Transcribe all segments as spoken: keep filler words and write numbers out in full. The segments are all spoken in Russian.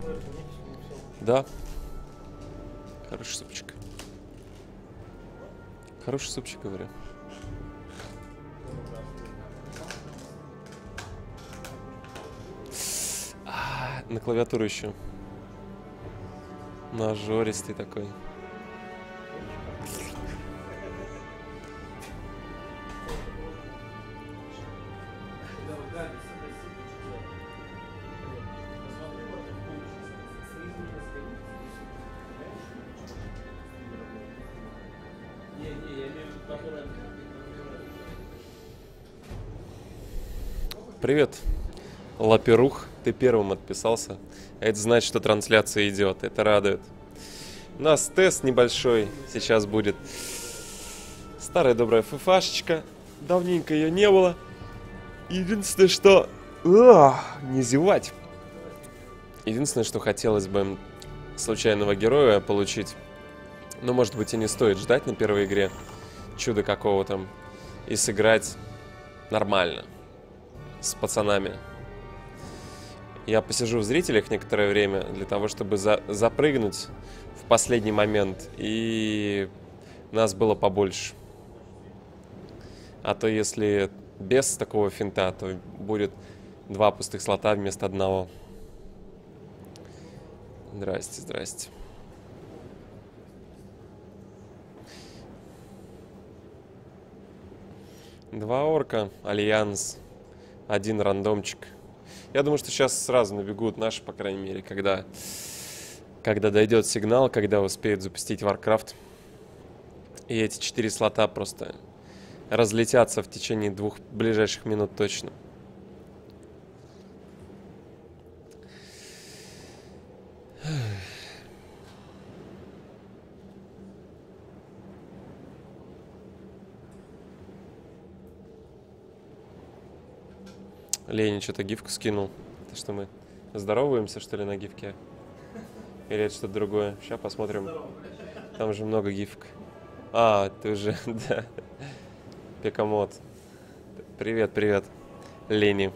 Да. Хороший супчик. Хороший супчик, говорю. А, на клавиатуру еще. Нажористый такой. Привет, Лаперух, ты первым отписался. Это значит, что трансляция идет, это радует. У нас тест небольшой сейчас будет. Старая добрая фифашечка, давненько ее не было. Единственное, что... А, не зевать. Единственное, что хотелось бы случайного героя получить. Но, может быть, и не стоит ждать на первой игре чуда какого-то и сыграть нормально с пацанами. Я посижу в зрителях некоторое время для того, чтобы за запрыгнуть в последний момент и нас было побольше. А то если без такого финта, то будет два пустых слота вместо одного. Здрасте, здрасте. Два орка, альянс, один рандомчик. Я думаю, что сейчас сразу набегут наши, по крайней мере, когда, когда дойдет сигнал, когда успеют запустить Warcraft. И эти четыре слота просто разлетятся в течение двух ближайших минут точно. Леня что-то гифку скинул. Это что, мы здороваемся, что ли, на гифке? Или это что-то другое? Сейчас посмотрим. Там же много гифок. А, ты уже, да. Пекамот. Привет, привет, Лени.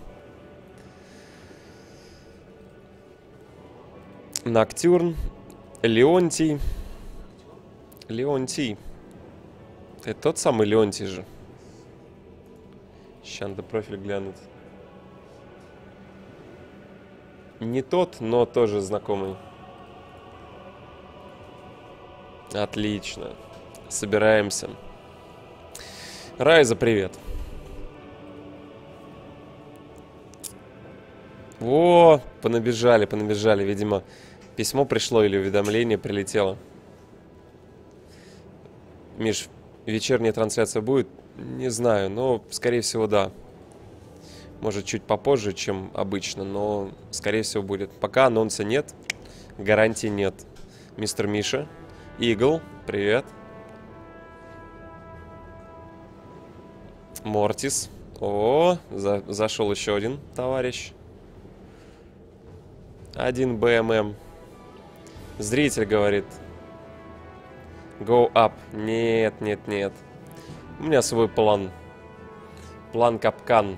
Ноктюрн. Леонтий. Леонтий. Это тот самый Леонтий же. Сейчас надо профиль глянуть. Не тот, но тоже знакомый. Отлично. Собираемся. Райза, привет. О, понабежали, понабежали. Видимо, письмо пришло или уведомление прилетело. Миш, вечерняя трансляция будет? Не знаю, но, скорее всего, да. Может, чуть попозже, чем обычно, но, скорее всего, будет. Пока анонса нет, гарантий нет. Мистер Миша. Игл, привет. Мортис. О, за, зашел еще один товарищ. Один БММ. Зритель говорит. Go up. Нет, нет, нет. У меня свой план. План капкан.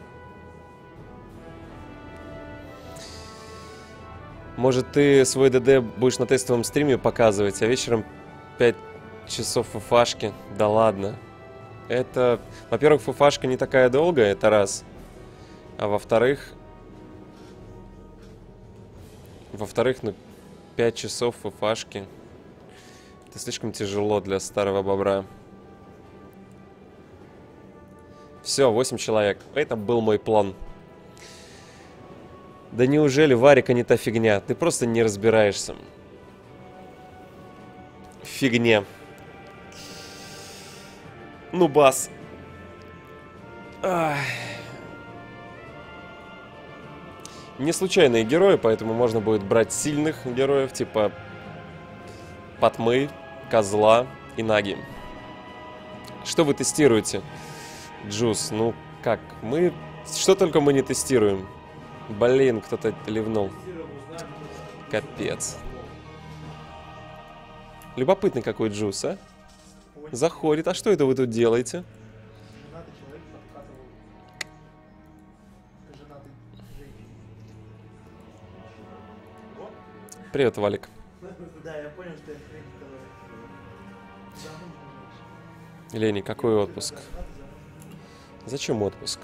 Может, ты свой ДД будешь на тестовом стриме показывать, а вечером пять часов фуфашки? Да ладно. Это, во-первых, фуфашка не такая долгая, это раз. А во-вторых... Во-вторых, ну, пять часов фуфашки. Это слишком тяжело для старого бобра. Все, восемь человек. Это был мой план. Да неужели Варика не та фигня? Ты просто не разбираешься. Фигня. Ну, бас. Ах. Не случайные герои, поэтому можно будет брать сильных героев, типа Патмы, Козла и Наги. Что вы тестируете? Джус, ну как? Мы... Что только мы не тестируем. Блин, кто-то ливнул. Капец. Любопытный какой Джус, а? Заходит. А что это вы тут делаете? Привет, Валик. Да, я понял, что я хрень, которая... Лени, какой отпуск? Зачем отпуск?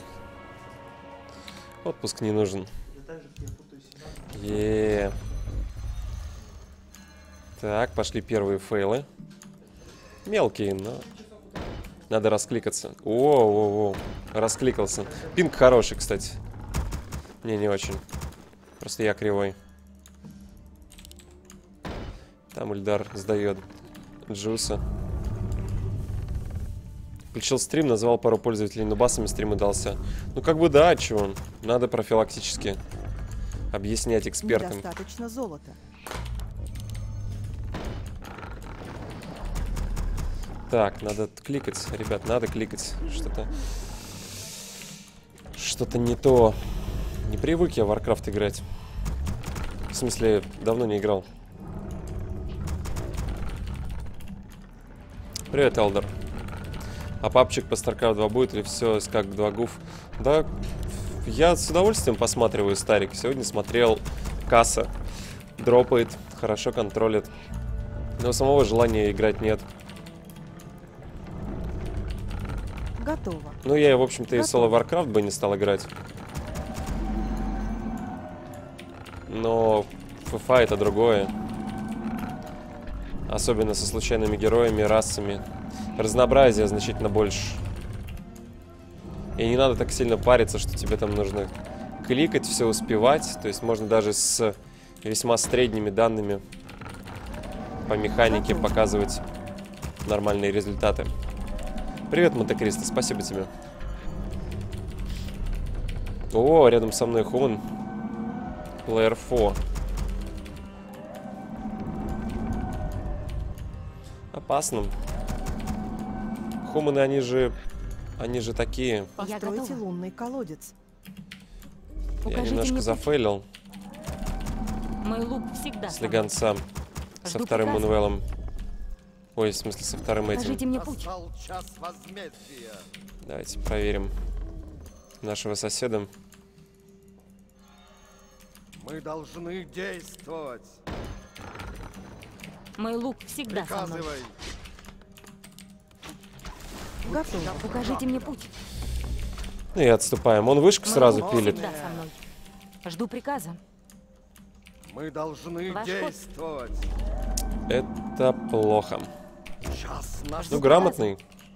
Отпуск не нужен. Еее. Так, пошли первые фейлы. Мелкие, но... Надо раскликаться. О-о-о, раскликался. Пинг хороший, кстати. Не, не очень. Просто я кривой. Там Ильдар сдает Джуса. Включил стрим, назвал пару пользователей нубасами, стрим удался. Ну как бы да, чего? Надо профилактически объяснять экспертам. Недостаточно золота. Так, надо кликать, ребят, надо кликать. Что-то... Что-то не то. Не привык я в Warcraft играть. В смысле, давно не играл. Привет, Элдер. А папчик по StarCraft два будет или все как два гуф? Да, я с удовольствием посматриваю старик. Сегодня смотрел Касса. Дропает, хорошо контролит. Но самого желания играть нет. Готово. Ну, я, в общем-то, и соло Warcraft бы не стал играть. Но эф эф а это другое. Особенно со случайными героями, расами. Разнообразие значительно больше. И не надо так сильно париться, что тебе там нужно кликать, все успевать. То есть можно даже с весьма средними данными по механике показывать нормальные результаты. Привет, Монте-Кристо, спасибо тебе. О, рядом со мной Хуман. Плеер четыре. Опасно. Хуманы, они же... Они же такие. Постройте лунный колодец. Я немножко зафейлил. Мой лук всегда с легонца. Со вторым Мунвеллом. Ой, в смысле, со вторым этим. Покажите мне путь. Давайте проверим нашего соседа. Мы должны действовать. Мой лук всегда со мной. Приказывай. Готово. Покажите мне путь. Ну и отступаем. Он вышку Мой сразу лук пилит. всегда со мной. Жду приказа. Мы должны Ваш ход. действовать. Это плохо. Час наш. Ну, грамотный.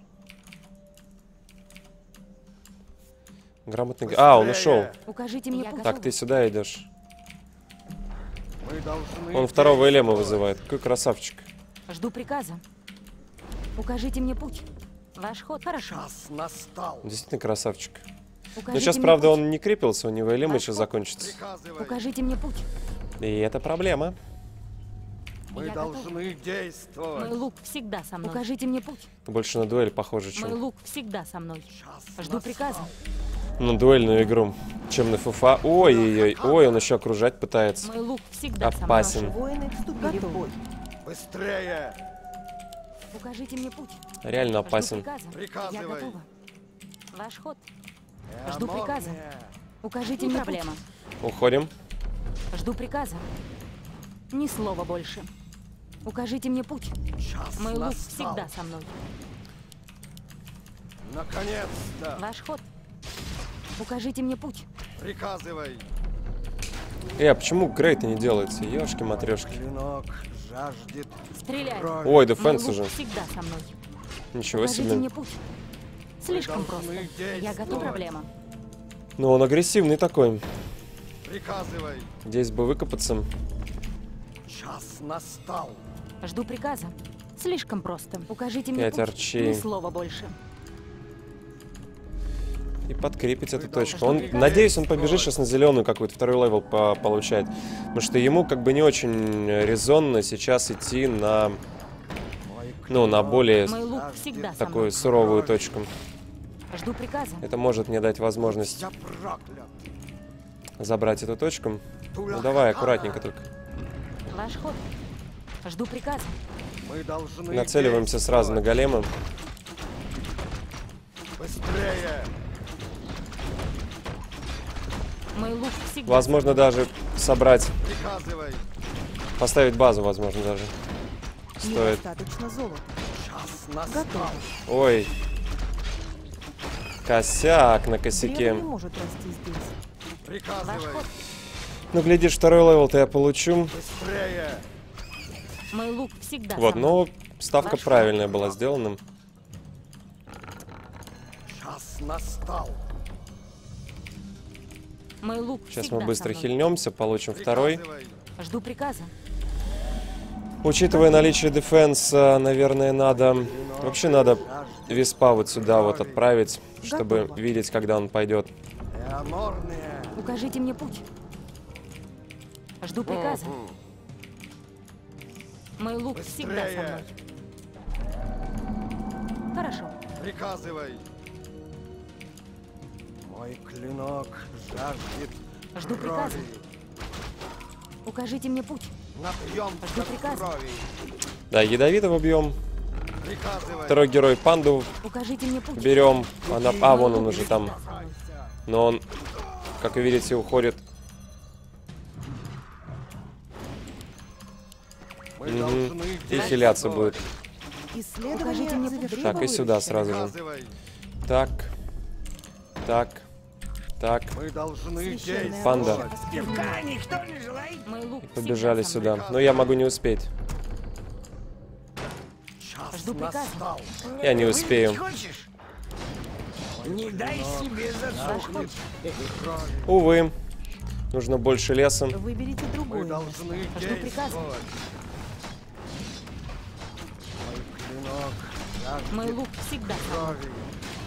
Грамотный. А, он ушел. Укажите мне путь. Так, ты сюда идешь. Мы должны Он второго Элема действовать. вызывает. Какой красавчик. Жду приказа. Укажите мне путь. Ваш ход. Хорошо. Час настал. Действительно красавчик. Укажите Но сейчас, мне правда, путь. он не крепился, у него Элема Ваш еще ход. закончится. Приказывай. Укажите мне путь. И это проблема. Мы Я должны Мой действовать. лук всегда со мной. Укажите мне путь. Больше на дуэль похоже, Мой чем лук всегда со мной. Час Жду настал. приказа. на дуэльную игру, чем на эф эф а. Ой-ой-ой, ой, он еще окружать пытается. Мой лук всегда со мной. Опасен. Воины вступили в бой. Быстрее. Укажите мне путь. Реально Жду опасен. приказа. Я Приказывай. готова. Ваш ход. Жду Эмония. приказа. Укажите мне проблема. Уходим. Жду приказа. Ни слова больше. Укажите мне путь. Час Мой лук настал. всегда со мной. Наконец-то. Ваш ход. Укажите мне путь. Приказывай. Э, а почему грейт не делается? Ёшки-матрёшки. Клинок жаждет Стреляй. крови. Ой, Мой дефенс лук уже. всегда со мной. Ничего Укажите себе. мне путь. Слишком Мы просто. должны Я готов. действовать. Проблема. Ну, он агрессивный такой. Приказывай. Здесь бы выкопаться. Час настал. Жду приказа. Слишком просто. Укажите мне Пять путь. арчей. Ни слова больше. И подкрепить эту Вы точку. Он, должны надеюсь, он побежит действовать. сейчас на зеленую какой-то, второй левел по получает. Потому что ему как бы не очень резонно сейчас идти на, Мой ну, на клинок более Мой лук жаждет всегда со такую мной. суровую точку. Жду приказа. Это может мне дать возможность Я проклят. забрать эту точку. Ну давай, аккуратненько только. Ваш ход. Жду приказа. Мы должны Нацеливаемся сразу на голема. Быстрее. Мой лук всегда. Возможно, даже собрать Приказывай. Поставить базу, возможно, даже. Стоит. Недостаточно золота. Час настал. Готово. Ой. Косяк на Древо косяке. не может расти здесь. Ваш Приказывай. ход. Ну, глядишь, второй левел-то я получу. Быстрее. Мой лук всегда Вот, со мной. но ставка Ваш правильная была сделана. Час настал. Мой лук Сейчас всегда мы быстро со мной. хильнемся, получим второй. Приказывай. Жду приказа. Учитывая наличие дефенса, наверное, надо... Вообще надо виспа вот сюда вот отправить, чтобы Готово. видеть, когда он пойдет. Леонорные. Укажите мне путь. Жду приказа. Мой лук всегда со Быстрее. мной. Хорошо. Приказывай. Мой клинок жаждет Жду приказа. крови. Укажите мне путь. Напьемся Жду приказа. крови. Да, ядовитого бьем. Приказывай. Второй герой панду Укажите мне путь. берем. Она... А, вон он уже там. Сражайся. Но он, как вы видите, уходит. Мы Мгм. должны И хиляться будет. Исследование Покажите мне путь. завершено. Так, и сюда сразу же. Приказывай. Так. Так. Так. Мы должны Священное действовать. Панда. оружие осквернено. Мой лук Побежали всегда со мной. сюда. Но я могу не успеть. Час Жду приказа. настал. Я не успею. Не дай себе засохнуть. Увы. Нужно больше леса. Выберите Мы другое. должны Жду приказа. действовать. Мой клинок жаждет Мой лук всегда со мной. крови.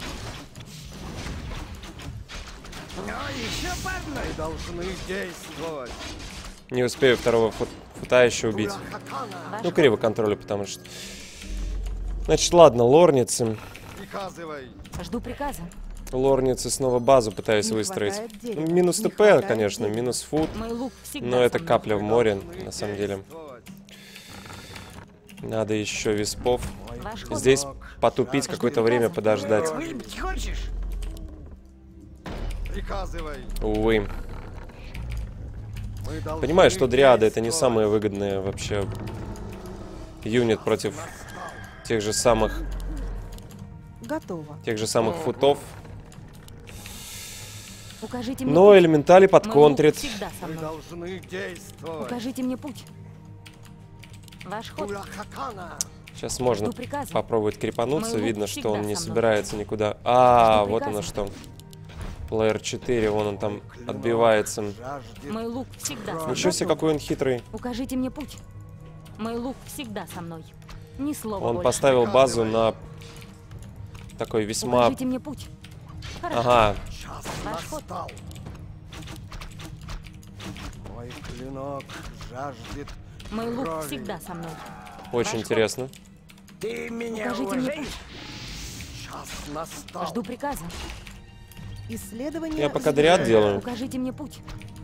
Но еще по одной. Мы должны действовать. Не успею второго фут- фута еще убить. Ваш Ну, ход. криво контролю, потому что... Значит, ладно, лорницы. Приказывай. Жду приказа. Лорницы снова базу пытаюсь Не выстроить. хватает дерева. Ну, минус Не ТП, хватает конечно, дерева. минус фут. Мой лук всегда Но это со мной. капля в море, Должны на самом деле. действовать. Надо еще виспов. Мой Ваш ход. Здесь клинок потупить жаждет какое-то время, подождать. Выпить хочешь? Приказывай. Увы. Мы должны Понимаю, что дриады это не действовать. самое выгодное вообще юнит против тех же самых Готово. тех же самых футов. Укажите мне Но путь. элементали Мой лук подконтрит. всегда со Мы мной. должны действовать. Укажите мне путь. Ваш ход. Урахакана. Сейчас можно Жду приказа. попробовать крепануться. Мой лук Видно, что всегда он не со мной. собирается никуда. А, Жду вот приказа. оно что. Плеер четыре, вон он там отбивается. Жаждет Мой лук всегда со мной. Ничего себе, какой он хитрый. Укажите мне путь. Мой лук всегда со мной. Ни слова Он больше. поставил базу на такой весьма... Укажите мне путь. Хорошо. Ага, час Ваш ход. настал. Мой клинок жаждет Мой лук крови. всегда со мной. очень Ваш интересно. Ты меня Укажите мне уважаешь? путь. Час настал. Жду приказа. Исследование Я пока дриад делаю. Укажите мне путь.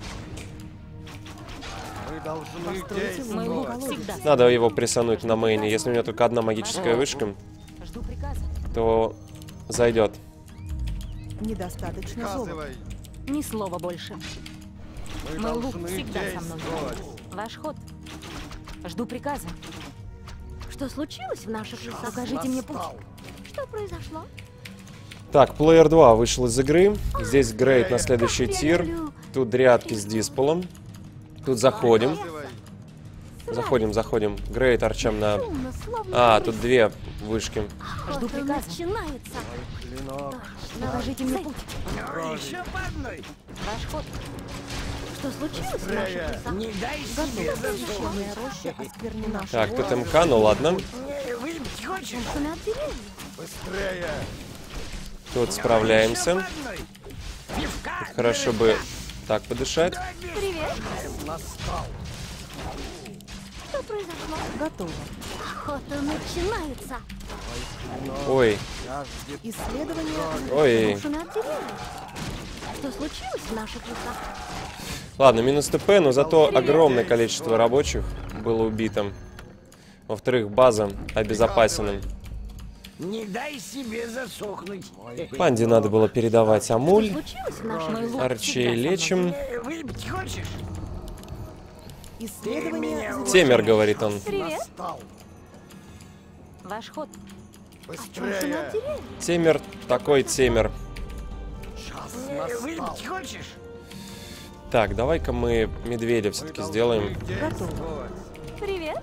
Мы должны Постройте Мой лук действовать. всегда. со Надо мной. его присануть на мейне. Если у меня только одна магическая вышка, Жду приказа. то зайдет. Недостаточно золота. Приказывай. Ни слова больше. Мы Мой лук должны всегда со мной. действовать. Ваш ход. Жду приказа. Что случилось в наших лесах? Укажите мне путь. Настал. Что произошло? Так, плеер два вышел из игры. Здесь грейд на следующий Я тир. люблю. Тут дриадки с дисполом. Тут заходим. Приказывай. Заходим, заходим. Грейд арчам на... Шумно, словно А, лес. тут две вышки. Жду Охота приказа. начинается. Мой клинок Укажите мне путь. Но еще по одной. Ваш ход. Что случилось в Быстрее. наших лесах? Не дай себе засохнуть. Священная роща осквернена. Так, тут МК, ну ладно. Не, Выпить хочешь? Шумно от деревьев. Быстрее. Тут Еще справляемся. по одной. Пивка, Хорошо бы так подышать. Привет. Настал. Что произошло? Готово. Охота начинается. Ой, Жаждет Исследование ой. Шумно от деревьев. Что случилось в наших лесах? Ладно, минус ТП, но зато огромное количество рабочих было убито. Во-вторых, база обезопасена. Не дай себе засохнуть. Панде надо было передавать амуль. Случилось в наших Мой лук Арчей всегда со мной. лечим. Не, Выпить хочешь? Исследование завершено. Темер, говорит он. Привет. Настал. Ваш ход. Быстрее. Темер, такой темер. Час Э, настал. Выпить хочешь? Так, давай-ка мы медведя все-таки Мы сделаем. должны действовать. Привет.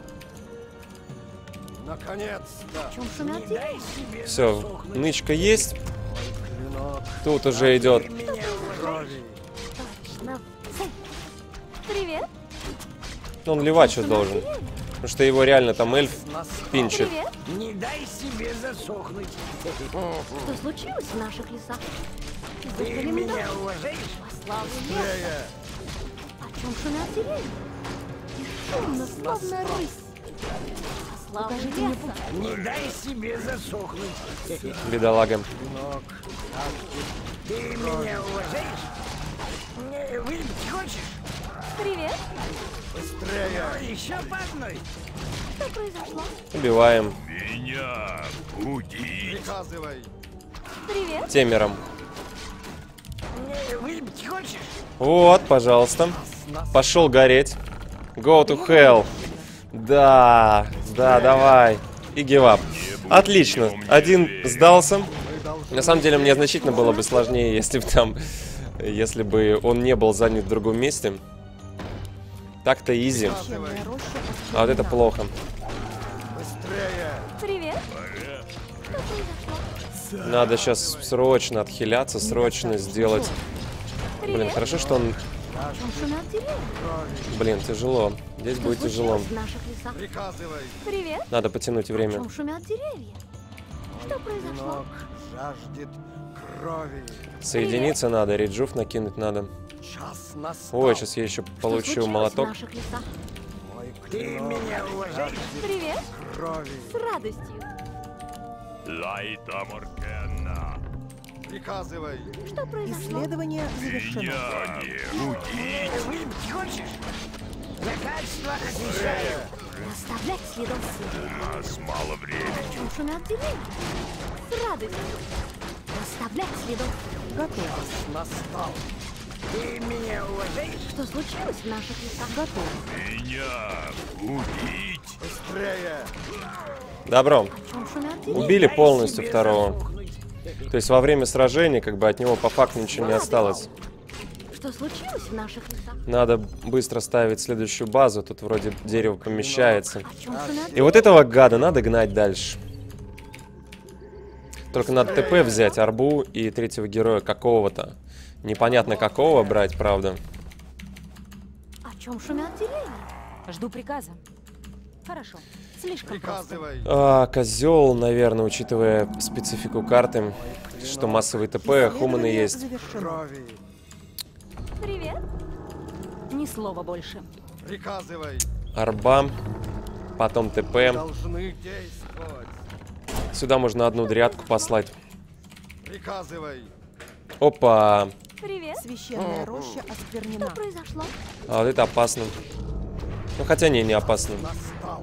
Наконец-то. В чем шумят Не дай себе Все, засохнуть. нычка есть. Клинок Тут уже идет. Ты меня уважаешь? крови. точно. Цель. Привет. Он ливать что должен. Потому что его реально там эльф Настал. пинчит. Привет. Не дай себе засохнуть. Что случилось в наших лесах? Ты Зажгли меня медаль. уважаешь? Во славу леса. Быстрее. О чем шумят деревья? И шумно, словно рысь. Во славу Покажите мне леса. Не дай себе засохнуть. Бедолага. Клинок Ты меня уважаешь? Э, Выпить хочешь? Привет. быстрее. А еще по одной. Что произошло? Убиваем Приказывай. Привет. темером. Э, Выпить хочешь? Вот, пожалуйста. Пошел гореть. Go to hell. Да, да, давай. И гивап. Отлично. Один сдался. На самом деле мне значительно было бы сложнее, если бы там, если бы он не был занят в другом месте. Так-то изи. Священная роща А вот это осквернена. плохо. Быстрее. Привет. Надо сейчас срочно отхиляться, срочно сделать. Блин, хорошо, что он... О чем шумят деревья? Блин, тяжело. Здесь Что будет тяжело. случилось в наших лесах? Приказывай. Привет. Надо потянуть О время. чем шумят деревья? Что произошло? Клинок жаждет крови. Соединиться надо, реджуф накинуть надо. Час настал. Ой, сейчас я еще Что получу случилось молоток. в наших лесах? Мой Ты клинок меня уважаешь? Привет. крови. С радостью. Приказывай. Что произошло? Исследование завершено. Э, Выпить хочешь? За качество отвечаю. Не оставлять следов. О чем шумят деревья? С радостью. Не оставлять следов. Готово. Настал. Ты меня уважаешь? Что случилось в наших лесах? Готово. Быстрее. Добро. О чем шумят деревья? Убили Дай полностью себе второго. засохнуть. То есть во время сражения как бы от него по факту ничего не осталось. Что случилось в наших лесах? Надо быстро ставить следующую базу. Тут вроде дерево помещается. О чем шумят И вот этого гада надо гнать дальше. Только надо ТП взять, арбу и третьего героя какого-то. Непонятно какого брать, правда. О чем шумят деревья? Жду приказа. Хорошо. Слишком просто. Приказывай. А, козел, наверное, учитывая специфику карты, что массовый ТП, хуманы Исследование есть. завершено. Крови. Привет. Ни слова больше. Приказывай. Арба, потом ТП. Должны действовать. Сюда можно одну дрядку послать. Приказывай. Опа! Привет. Священная роща осквернена. Что произошло? А вот это опасно. Ну хотя не, не опасно. Настал.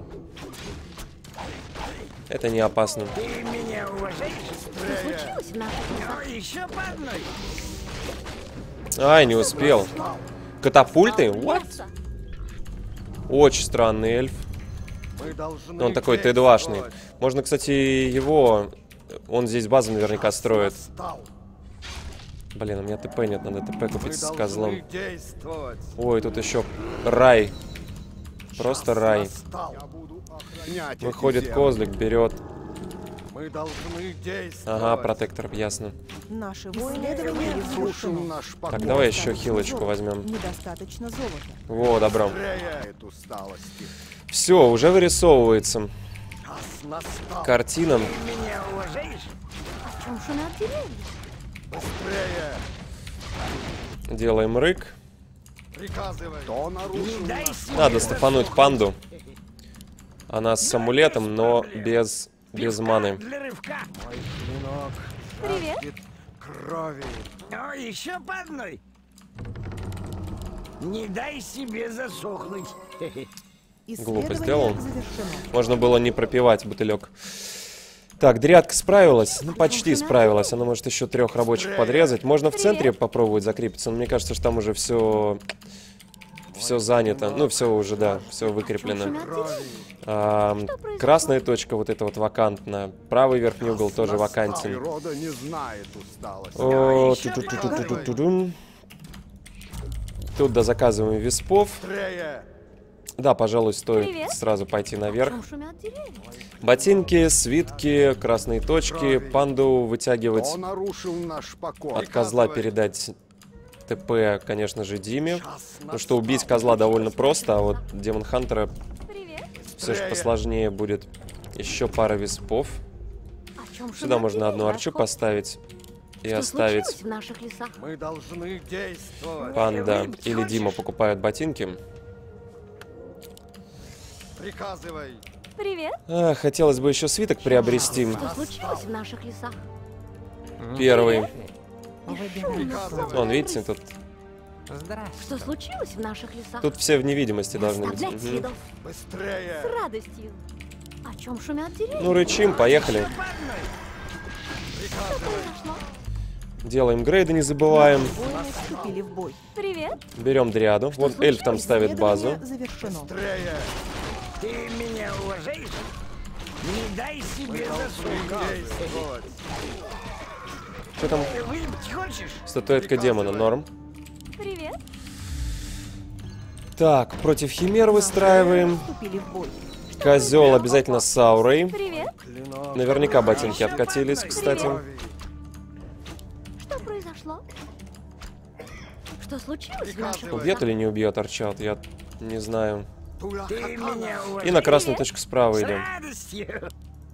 Это не опасно. Ты меня уважаешь? Что случилось в наших лесах? А еще по одной. Ай, не успел. Катапульты? Слава What? леса. Очень странный эльф. Мы должны Но он такой Т два-шный. Можно, кстати, его... Он здесь базу наверняка строит. Настал. Блин, у меня ТП нет, надо ТП Мы купить с должны козлом. действовать. Ой, тут еще рай. Просто Час рай. настал. Я буду охранять эти Выходит земли. козлик, берет. Мы должны действовать. Ага, протектор, ясно. Наше исследование завершено. Наш Так, покой. давай еще Недостаточно хилочку золота. возьмем. Недостаточно золота. Во, добро. Быстрее от усталости. Все, уже вырисовывается Час настал. картина. Ты меня уважаешь? О чем шумят деревья? Быстрее. Делаем рык. Приказывай. Кто нарушил Не дай наш себе Надо стафануть засохнуть. панду. Она с амулетом, но без, без маны. Для рывка. мой клинок? Привет. Жаждет крови. А еще по одной. Не дай себе засохнуть. Глупо Исследование сделал. завершено. Можно было не пропивать бутылек. Так, дрядка справилась. Ну, почти справилась. Она может еще трех рабочих подрезать. Можно в центре попробовать закрепиться, но мне кажется, что там уже все... все занято. Ну, все уже, да, все выкреплено. А, красная точка, вот эта вот вакантна. Правый верхний угол тоже вакантен. Природа не знает усталости. О, ту-ту-ту-ту-ту-ту-ту. Тут дозаказываем виспов. Быстрее! Да, пожалуй, стоит Привет. сразу пойти наверх. Там шумят деревья. Ботинки, свитки, красные точки. Панду вытягивать Кто нарушил наш покой? от козла, передать ТП, конечно же, Диме. Потому что убить козла довольно просто, а вот Демон Хантера Привет. все же посложнее будет. Еще пара виспов. О чем Сюда шумят можно одну деревья, арчу Расход? поставить и Что оставить. случилось в наших лесах? Мы должны действовать. Панда Выпить или хочешь? Дима покупают ботинки. Приказывай. Привет. А, хотелось бы еще свиток приобрести. Что случилось в наших лесах? Первый. Приказывай. Вон, видите, тут, Что случилось в наших лесах? тут все в невидимости должны быть. Оставлять Мгм. следов. Быстрее! С радостью. О чем шумят деревья? Ну, рычим, поехали. Что произошло? Делаем грейды, не забываем. Воины вступили в бой. Привет. Берем дриаду. Вон эльф там ставит базу. Исследование завершено. Быстрее! Ты меня уважаешь? Не дай себе засунуть. Действовать! Что там? Выпить хочешь? Статуэтка демона, норм. Привет. Так, против химер выстраиваем. Вступили в бой. Козел обязательно с аурой. Привет. Наверняка ботинки откатились, кстати. Что произошло? Что случилось в наших Убьет или не убьет арчат, я не знаю. Ты меня уважаешь? И на красную точку справа С идем. радостью.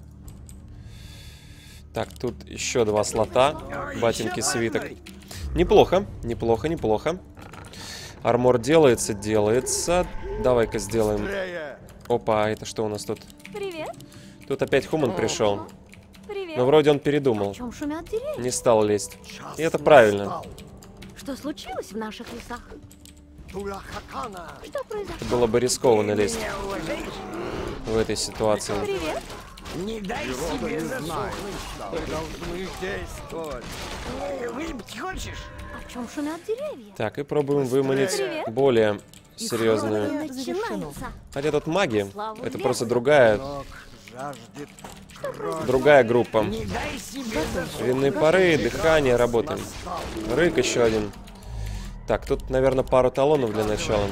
Так, тут еще два слота. Ботинки, свиток. Неплохо, неплохо, неплохо. Армор делается, делается. Давай-ка сделаем. Быстрее! Опа, а это что у нас тут? Привет. Тут опять Хуман пришел. Привет. Но вроде он О передумал. чем шумят деревья? Не стал лезть. И это правильно. Что случилось в наших лесах? Турахакана! Что произошло? Было бы рискованно Ты лезть меня уважаешь? в этой ситуации. Привет. Не дай Природа себе не засунуть. знает. Мы должны действовать. Выпить хочешь? О чем шумят деревья? Так, и пробуем выманить Привет. более серьезную. Исследование завершено. Начинается. Хотя тут маги. Слава Это Богу. просто другая, Ног жаждет крови. другая группа. Не дай себе засунуть. Винные пары, дыхание, работаем. Рык еще один. Так, тут, наверное, пару талонов для начала.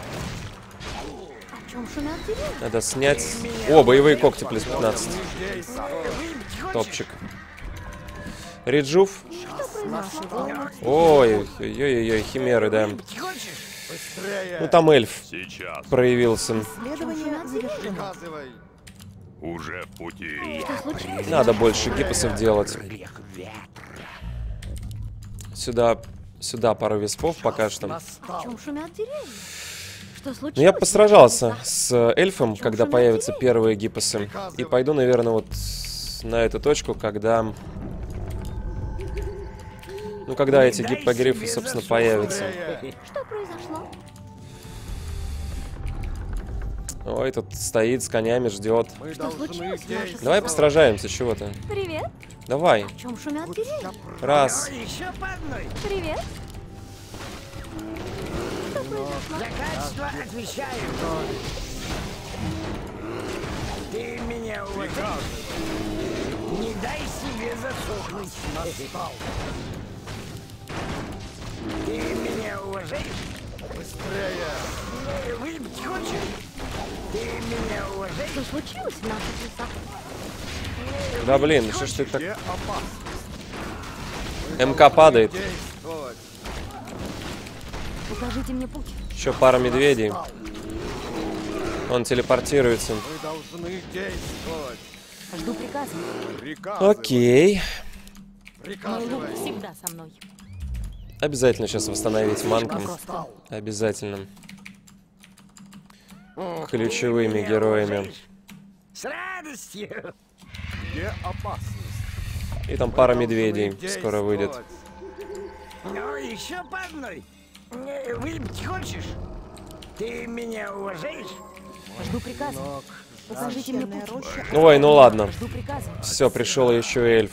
О чем шумят деревья? Надо снять. О, боевые когти плюс пятнадцать. Выпить хочешь? Топчик. Реджуф. Наши воины Ой, ой-ой-ой, химеры, да. Выпить хочешь? Быстрее! Ну там эльф проявился. исследование завершено. Приказывай! Уже в пути. Что случилось? Надо больше гипсов делать. Сюда, сюда пару виспов пока что. О чем шумят деревья? Что случилось? Но я постражался с эльфом, когда появятся первые гипосы. И пойду, наверное, вот на эту точку, когда... Ну, когда эти гиппогрифы, собственно, появятся. Что произошло? Ой, тут стоит с конями, ждет. Мы Что должны случилось в наших действовать. Давай постражаемся, чего-то. Привет. Давай. О чем шумят деревья? Раз. Еще по одной. Привет. Что произошло? За качество отвечаю. Ты меня уважаешь? Не дай себе засохнуть. Ты меня уважаешь? Быстрее! Выпить хочешь? Ты меня уважаешь? Что случилось в наших лесах? Да блин, что ж ты так... Где опасность? МК падает. Действовать! Покажите мне путь. Еще пара медведей. Он телепортируется. Мы должны действовать! Жду приказа. Приказывай! Окей. Мой лук Приказывай! всегда со мной. Обязательно сейчас восстановить манку. Просто. Обязательно. Ключевыми Меня героями. уважаешь? С радостью. Где опасность? И там пара Мы медведей должны скоро выйдет. действовать. Ну, еще по одной. Э, Выпить хочешь? Ты меня уважаешь? Жду приказа. Покажите мне путь. Священная роща. Ой, ну ладно. Жду приказа. Все, пришел еще эльф.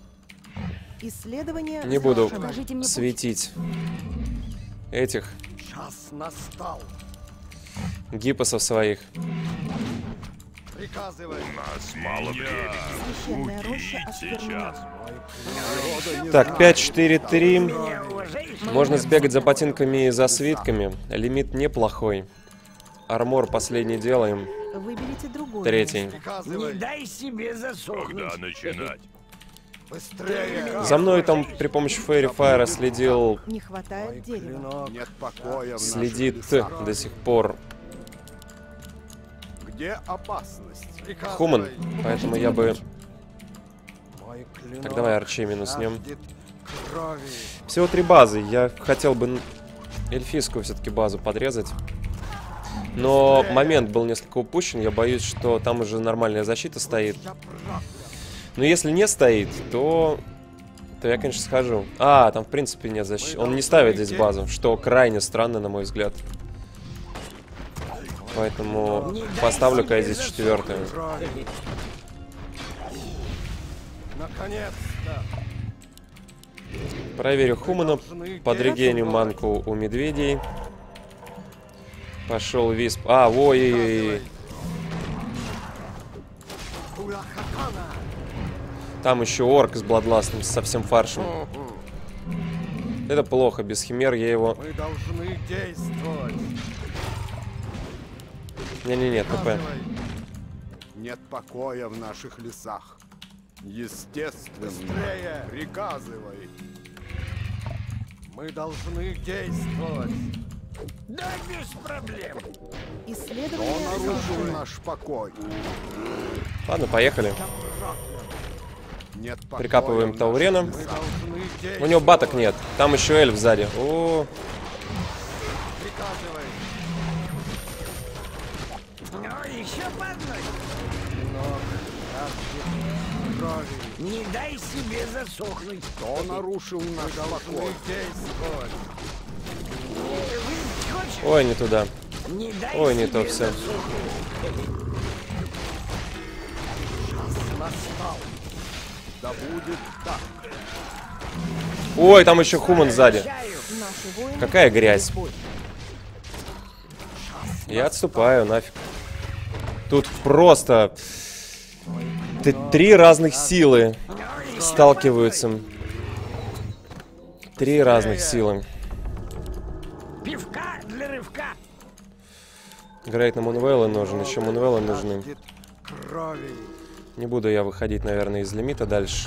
Исследование Не буду завершено. Покажите мне путь. светить этих. Час настал. Гиппосов своих. Приказывай. У нас мало времени. Священная роща Убить осквернена. сейчас. Так, пять, четыре, три. Меня уважаешь? Можно сбегать за ботинками и за свитками. Лимит неплохой. Армор последний делаем. Выберите другое Третий. место. Не Приказывай. дай себе засохнуть. Когда начинать? Быстрее. За мной там при помощи Фейри Файра следил... Не хватает дерева. Нет покоя в наших Следит лесах. до сих пор Где опасность? Приказывай. Хуман. Поэтому я бы... Мой клинок Так, давай Арчей минуснем. жаждет крови. Всего три базы. Я хотел бы эльфийскую все-таки базу подрезать. Но момент был несколько упущен. Я боюсь, что там уже нормальная защита стоит. Я прав. Но если не стоит, то... То я, конечно, схожу. А, там в принципе нет защиты. Он не ставит здесь базу, что крайне странно, на мой взгляд. Поэтому поставлю-ка я здесь четвертую. Крови. Наконец-то. Проверю Хумана. Подрегеню манку у медведей. Пошел Висп. А, ой-ой-ой. Урахакана. Там еще орк с бладластом, со всем фаршем. Это плохо, без химер я его... Мы должны действовать. Не-не-не, ТП. Приказывай. Нет покоя в наших лесах. Естественно. Быстрее. Приказывай. Мы должны действовать. Да без проблем. Исследование Он нарушил завершено. наш покой. Ладно, поехали. Нет покоя Прикапываем в Таурена. наших лесах. Мы должны У действовать. него баток нет. Там еще эльф сзади. О, Приказывай. Ну, еще по одной. Крови. Не дай себе засохнуть. Кто нарушил наш покой? Действовать. Выпить хочешь? ой, не туда. Не дай Ой, не себе то всё. засохнуть. Настал. Да будет так. Ой, там еще Хуман сзади. Чаю. Наши воины Какая грязь. в бой. Я отступаю, нафиг. Тут просто... т- Три разных силы сталкиваются. Три разных силы. Пивка для рывка. Грейт на Мунвеллы нужен, еще Мунвеллы нужны. Жаждет крови. Не буду я выходить, наверное, из лимита дальше.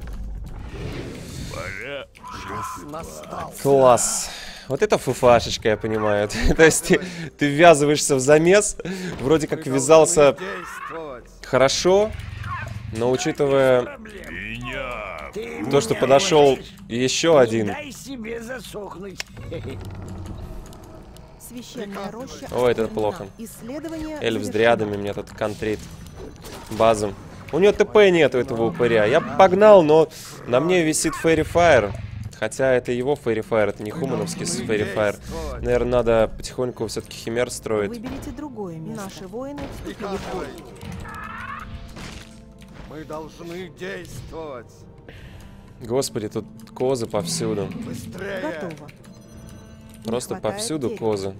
Пора. Настал. Класс. Вот это фуфашечка, я понимаю. То есть ты, ты ввязываешься в замес, вроде как ввязался Действовать. хорошо, но учитывая Меня. Ты то, что меня подошел уважаешь? еще Не один. дай себе засохнуть. Священная роща Ой, это осквернена. плохо. Исследование Эльф с завершено. дриадами меня тут контрит. Базу. У него ТП нет у этого упыря. Я погнал, но на мне висит Фейри Файр. Хотя это его Фейри Файр, это не хумановский Фейри Файр. Наверное, надо потихоньку все-таки химер строить. Выберите другое место. Наши воины вступили в Приказывай. бой. Мы должны действовать. Господи, тут козы повсюду. Быстрее. Готово. Не Просто хватает повсюду дерева. козы.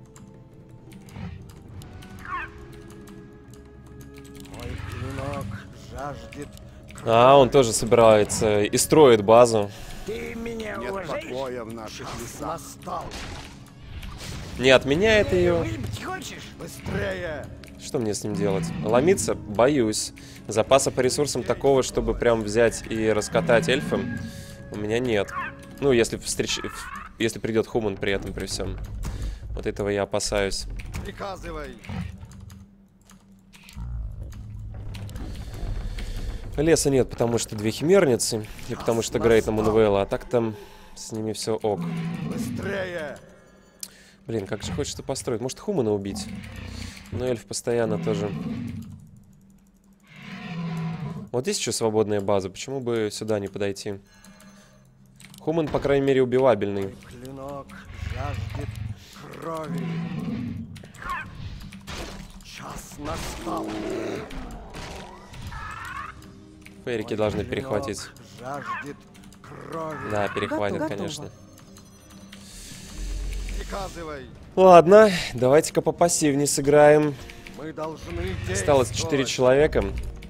Мой клинок жаждет. А, он тоже собирается и строит базу. Ты меня Нет уважаешь? покоя в наших лесах. Настал. Не отменяет ее. Выпить хочешь? Быстрее. Что мне с ним делать? Ломиться? Боюсь. Запаса по ресурсам такого, чтобы прям взять и раскатать эльфа, у меня нет. Ну, если встреч... если придет Хуман при этом, при всем. Вот этого я опасаюсь. Приказывай. Леса нет, потому что две химерницы, и потому что Грейт на Мунвелла, а так там с ними все ок. Быстрее. Блин, как же хочется построить. Может, Хумана убить? Но эльф постоянно тоже. Вот здесь еще свободная база. Почему бы сюда не подойти? Хуман, по крайней мере, убивабельный. Клинок жаждет крови. Час настал. Фейрики должны перехватить. Жаждет крови. Да, перехватят, Готово. конечно. Приказывай. Ладно, давайте-ка попассивнее сыграем. Мы должны действовать. Осталось четыре человека.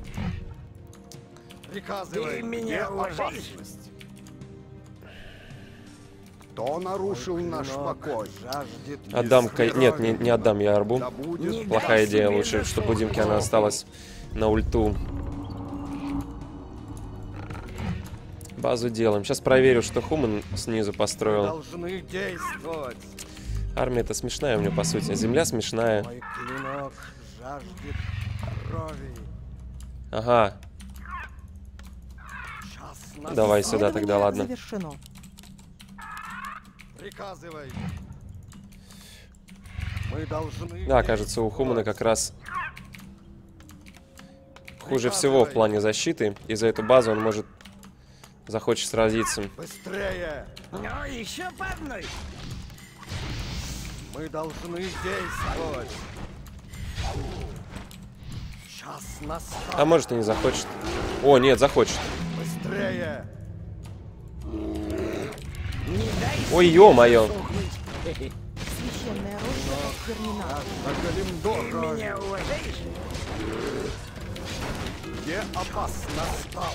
Приказывай. Ты меня Где уважаешь? опасность? Кто нарушил наш покой? Жаждет Отдам... лишь ка- Нет, не, крови. не отдам я арбу. Да будет Не Плохая дай идея, себе лучше, чтобы у заслужить. Димки она осталась на ульту. Базу делаем. Сейчас проверю, что Хуман снизу Мы построил. должны действовать. Армия-то смешная у меня, по сути. Земля смешная. Мой клинок жаждет крови. Ага, Час настал. давай сюда тогда, Исследование ладно. завершено. Приказывай. Мы должны Да, кажется, у Хумана как раз хуже всего в плане защиты. И за эту базу он может захочет сразиться. быстрее. Ну, еще по одной. Мы должны действовать. Час настал. А может и не захочет. О, нет, захочет. Быстрее. Не дай Ой, ё-моё. Священная роща осквернена. Агалимдор. Ты меня уважаешь? Где опасно настал?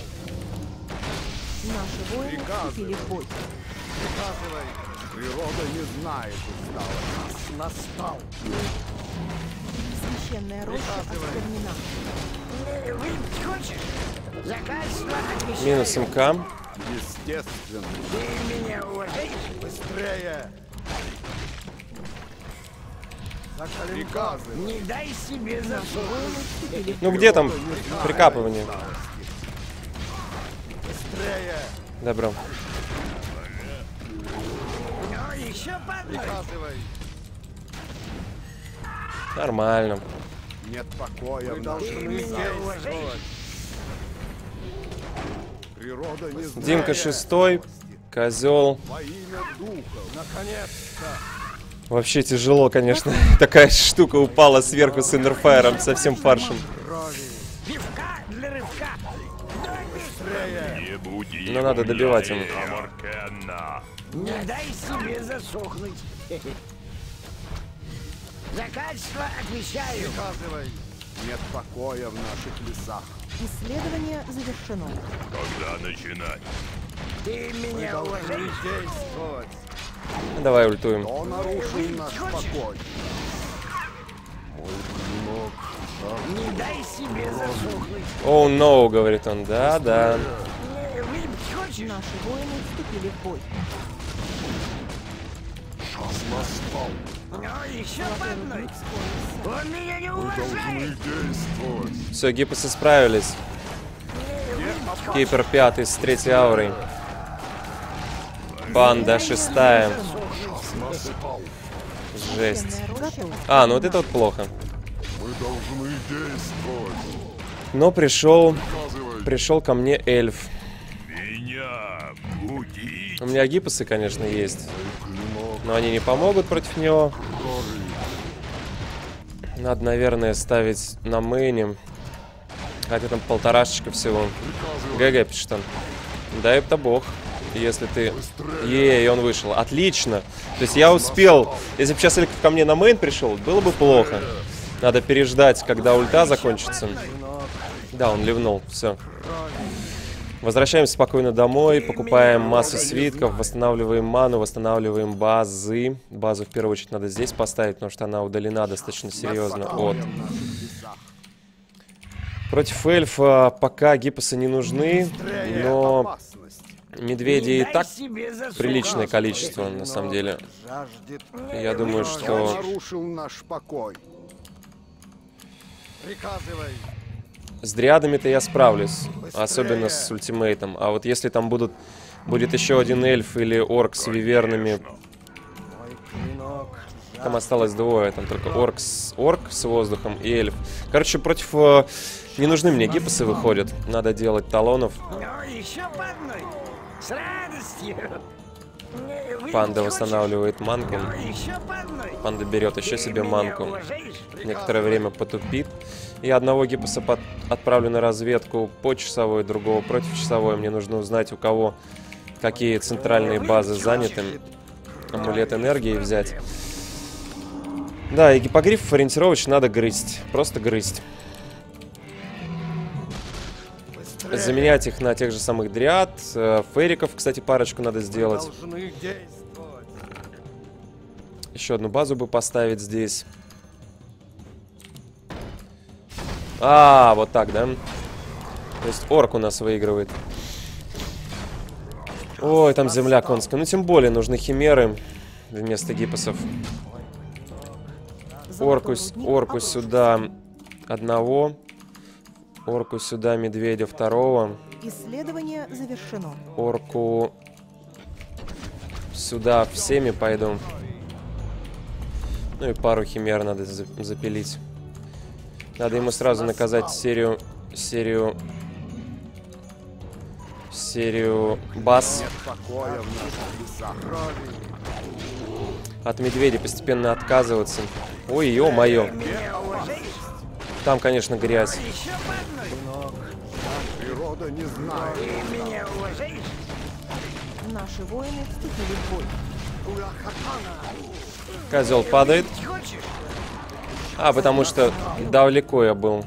Наши воины Приказывай. вступили в бой. Приказывай. Природа не знает устава. Час настал. Священная роща Приказывай. осквернена. Э, Выпить хочешь? Закачество отвечаю. Минус МК. Естественно. Ты меня уважаешь? Быстрее. Приказывай. Не дай себе Наши заслужить. воины вступили в Ну где там прикапывание? Быстрее. Добро. Ну, еще по одной. Приказывай. Нормально. Нет покоя. Мы Ты должны меня действовать. уважаешь? Природа не знает. Димка шестой. Козел. Во имя духа. Наконец-то. Вообще тяжело, конечно. Такая штука упала сверху с иннерфайром, совсем фаршем. Крови. Пивка для рывка. Быстрее. Не буди Но надо добивать ему. Амаркена. Не дай себе засохнуть. За качество отвечаю. Приказывай. Нет покоя в наших лесах. Исследование завершено. Когда начинать? Ты Мы меня должны уважаешь? действовать. Давай ультуем. Кто нарушил наш покой? Не дай себе засохнуть. Оу, oh, no, говорит он. Да, да. Э, Выпить хочешь? Наши воины вступили в бой. Ну, еще по одной. Он меня не уважает. Все, гипосы справились. Кипер пятый с третьей аурой. Банда шестая. Жесть. Священная роща А, ну вот это вот плохо. Мы должны действовать. Но пришел, пришел ко мне эльф. Меня буди. У меня гипосы, конечно, есть. Но они не помогут против него. Надо, наверное, ставить на мейне. Хотя там полторашечка всего. ГГ пишет он. Да это бог. Если ты... Ей, он вышел. Отлично. То есть я успел... Если бы сейчас эльф ко мне на мейн пришел, было бы плохо. Надо переждать, когда ульта закончится. Да, он ливнул. Все. Возвращаемся спокойно домой, покупаем массу свитков, восстанавливаем ману, восстанавливаем базы. Базу в первую очередь надо здесь поставить, потому что она удалена достаточно серьезно от... Против эльфа пока гипосы не нужны, но медведей и так приличное количество, на самом деле. Я думаю, Кто что... нарушил наш покой? Приказывай. С дриадами-то я справлюсь, особенно с ультимейтом. А вот если там будут, будет еще один эльф или орк с вивернами, там осталось двое, там только орк с, орк с воздухом и эльф. Короче, против... Э, не нужны мне гипосы выходят, надо делать талонов. Ну, еще по одной. С радостью. Э, выпить Панда хочешь? восстанавливает манку. Ну, еще по одной. Панда берет еще Ты себе меня манку. уважаешь? Некоторое время потупит. И одного гипоса под... отправлю на разведку по часовой, другого против часовой. Мне нужно узнать, у кого какие центральные базы заняты. амулет энергии взять. Да, и гиппогрифов ориентировочно надо грызть. Просто грызть. Заменять их на тех же самых дриад. Фериков, кстати, парочку надо сделать. Еще одну базу бы поставить здесь. А, вот так, да? То есть орк у нас выигрывает. Ой, там земля конская. Ну, тем более нужны химеры вместо гиппосов. Орку, орку сюда одного. Орку сюда медведя второго. Исследование завершено. Орку сюда всеми пойду. Ну и пару химер надо запилить. Надо ему сразу наказать серию... Серию... Серию баз. От медведя постепенно отказываться. Ой, ё-моё. Там, конечно, грязь. Природа не знает. Ты меня уважаешь? Наши воины вступили в бой. Козел падает. А, потому что далеко я был.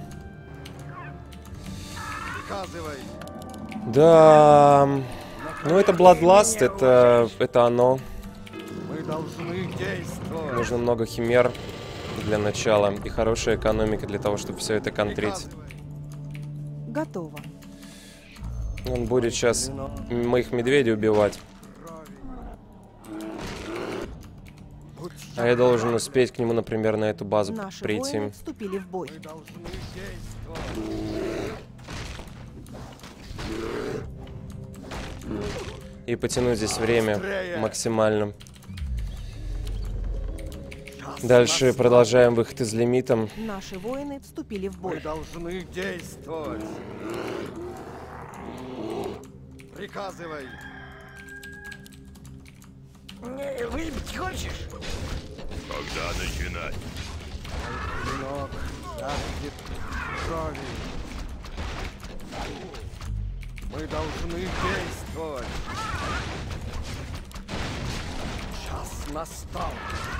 Да. Ну, это Bloodlust, это, это оно. Мы должны действовать. Нужно много химер для начала. И хорошая экономика для того, чтобы все это контрить. Готово. Он будет сейчас моих медведей убивать. А я должен успеть к нему, например, на эту базу Наши прийти. воины вступили в бой. И потянуть здесь время максимально. Дальше продолжаем выход из лимитом. Наши воины вступили в Мы бой. должны действовать. Приказывай. Не, выпить хочешь? Когда начинать? Клинок жаждет крови. Мы должны действовать. Час настал.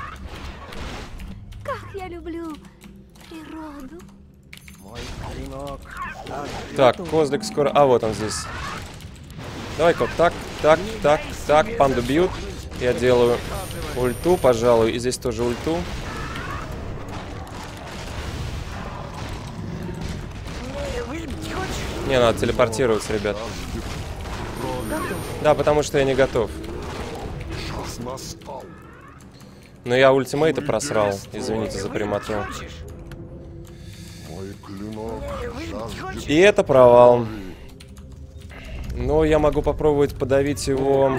Как я люблю природу. Мой клинок жаждет. Так, козлик скоро... А, вот он здесь. Давай-ка, так, так, так, так, панду бьют. Я делаю ульту, пожалуй, и здесь тоже ульту. Не, выпить хочешь? Не, надо телепортироваться, ребят. Да, потому что я не готов. Час настал. Но я ультимейта просрал. Извините за прямоту. Хочешь? Мой клинок Не, выпить хочешь? И это провал. Но я могу попробовать подавить его.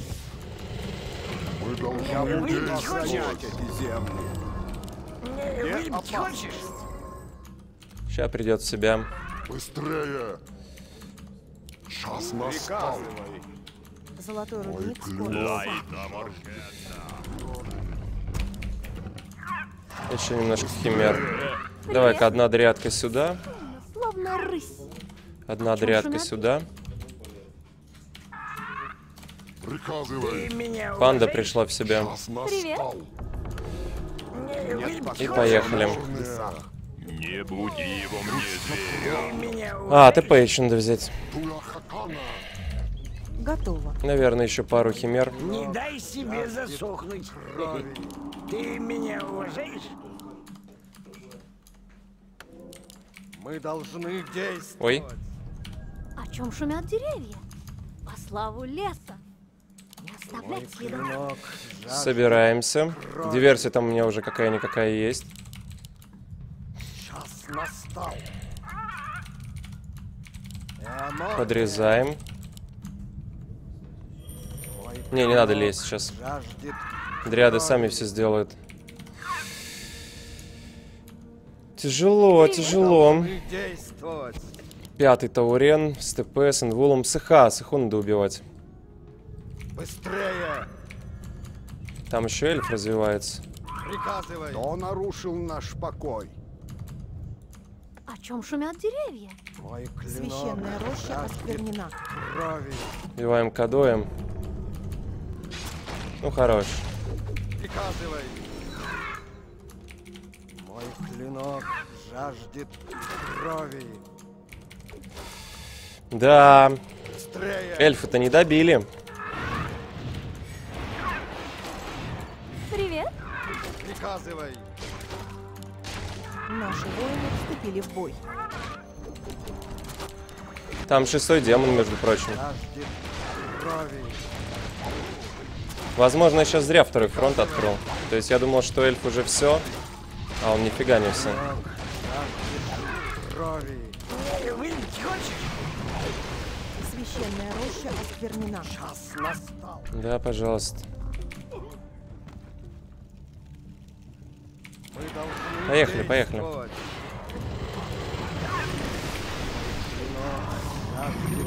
Мы должны Выпить действовать. хочешь? эти земли. Не, выпить хочешь? Сейчас придет в себя. Быстрее. Час настал. Золотой Мой рудник скоро. клинок. Еще немножко химер. Давай-ка одна дрядка сюда. Словно рысь. Одна дрядка сюда. Приказывай. Ты меня Панда уважаешь? пришла в себя. Час настал. Не, выпить И хочешь? поехали. Не буди его мне, зверя. Ты меня А, ТП еще надо взять. Туляхакана. Готово. Наверное, еще пару химер. Не дай себе засохнуть. Ты меня уважаешь? Мы должны действовать. Ой. О чем шумят деревья? По славу леса. Не оставлять следов. Клинок жаждет. Собираемся. Диверсия там у меня уже какая-никакая есть. Час настал. И оно Подрезаем. Мой Не, не надо клинок лезть сейчас. жаждет Дриады крови. сами все сделают. Тяжело, тяжело. Мы действовать. Пятый Таурен с ТП, с инвулом. Сыха, сыху надо убивать. Быстрее. Там еще эльф развивается. Приказывай. Кто нарушил наш покой? О чем шумят деревья? Мой клинок Священная роща жаждет осквернена. крови. Убиваем кадоем. Ну, хорош. Приказывай. Мой клинок жаждет крови. Да, Быстрее. эльфы-то не добили. Привет. Приказывай. Наши воины вступили в бой. Там шестой демон, между прочим. Жаждет крови. Возможно, я сейчас зря второй фронт открыл. То есть я думал, что эльф уже все, а он нифига не все. Жаждет крови. Выпить хочешь? Священная роща осквернена. Час настал. Да, пожалуйста. Мы должны Поехали, поехали. действовать. Клинок жаждет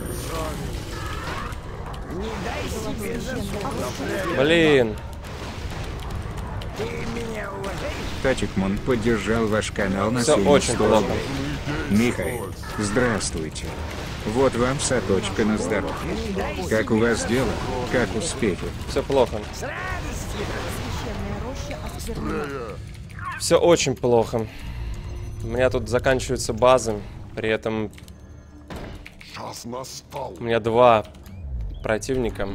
крови. Не дай себе заслужить. Блин. Ты меня уважаешь? Тачикмон поддержал ваш канал на Все семь очень плохо. Михаил, здравствуйте. Вот вам соточка на здоровье. Как у вас дела? Как успехи? Все плохо. С радостью. Священная роща осквернена. Все очень плохо. У меня тут заканчиваются базы. При этом Час настал. у меня два противника.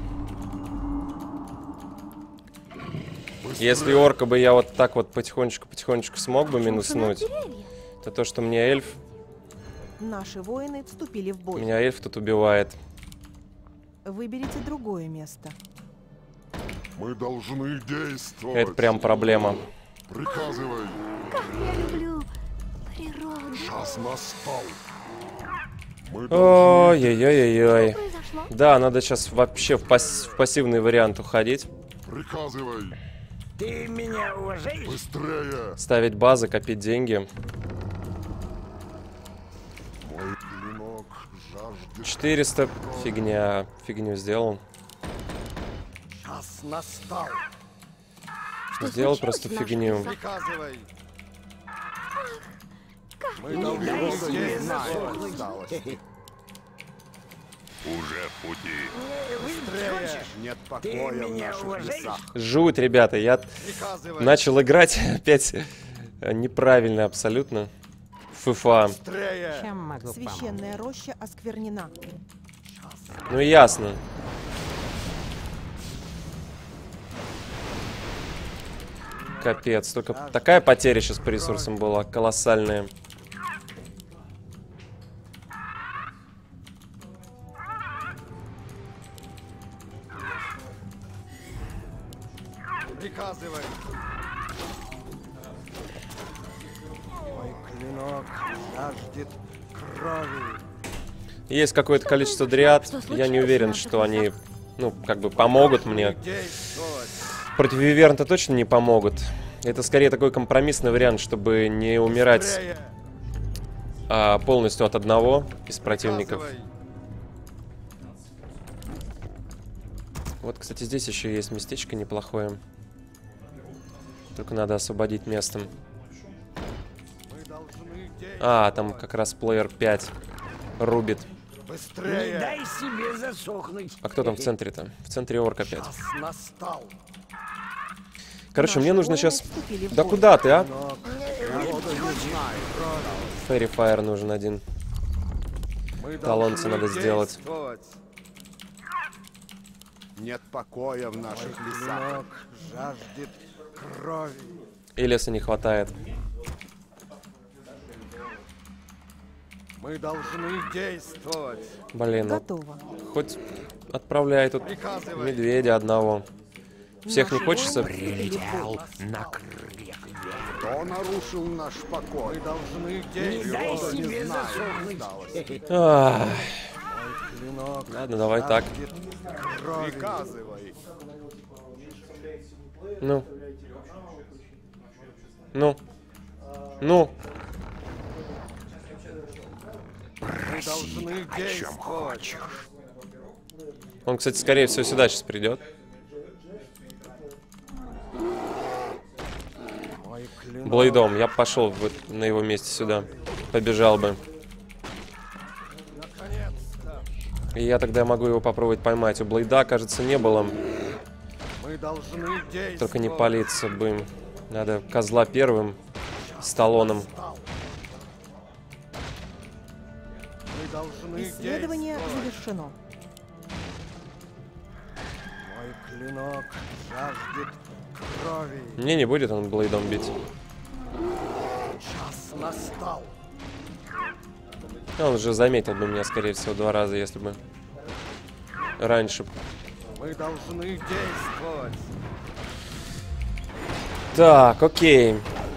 Если орка бы я вот так вот потихонечку-потихонечку смог бы минуснуть, то то, что мне эльф, Наши воины вступили в бой. меня эльф тут убивает. Выберите другое место. Мы должны действовать. Это прям проблема. Приказывай. Как я люблю природу. Час настал. Мы должны... Ой-ой-ой-ой. Произошло? Да, надо сейчас вообще в, пас- в пассивный вариант уходить. Приказывай. Ты меня уважаешь? Быстрее. Ставить базы, копить деньги. Мой клинок жаждет... четыреста. Фигня. Фигню сделал. Час настал. Сделал случилось просто в наших фигню. лесах? Приказывай. Мы Не должны дай себе действовать. заслужить. Уже в пути. Выпить Быстрее. хочешь? Нет Ты покоя в меня наших уважаешь? лесах. Жуть, ребята. Я Приказывай. начал играть опять неправильно абсолютно. ФФА. Быстрее. Священная роща осквернена. Ну ясно. Капец, только такая потеря сейчас по ресурсам была колоссальная. Приказывай. Мой клинок жаждет крови. Есть какое-то количество дриад. Я не уверен, что они, ну, как бы помогут мне. Действовать. Против Виверна точно не помогут. Это скорее такой компромиссный вариант, чтобы не умирать Быстрее. а, полностью от одного из противников. Приказывай. Вот, кстати, здесь еще есть местечко неплохое. Только надо освободить место. Мы должны действовать. А, там как раз плеер пять рубит. Не Быстрее. дай себе засохнуть. А кто там в центре-то? В центре орк опять. Час настал. Короче, мне Наши нужно воины сейчас... вступили в Да бой. куда ты, а? Клинок Выпить хочешь? Фэри Фаер нужен один. Мы Талонцы должны надо сделать. действовать. Нет покоя в наших лесах. Клинок жаждет крови. И леса не хватает. Мы должны действовать. Блин, ну, Готово. хоть отправляй тут Приказывай. медведя одного. Всех не Наши хочется? воины вступили в бой. Кто нарушил наш покой? Мы должны Не действовать. дай Не себе знаю, засохнуть. усталость. Ах, Клинок ладно, давай так. жаждет крови. Приказывай. Ну. Ну. Ну. Мы должны действовать. Он, кстати, скорее всего, сюда сейчас придет. Мой клинок Блейдом. Я пошел вот на его месте сюда. Побежал бы. наконец-то. И я тогда могу его попробовать поймать. У Блейда, кажется, не было Мы Мы должны действовать. Только не палиться бы. Надо козла первым. Сталлоном. Мы должны Исследование завершено. Мой клинок жаждет крови. Мне не будет он блейдом бить. Час настал. Он уже заметил бы меня, скорее всего, два раза, если бы раньше. Мы должны действовать. Так, окей.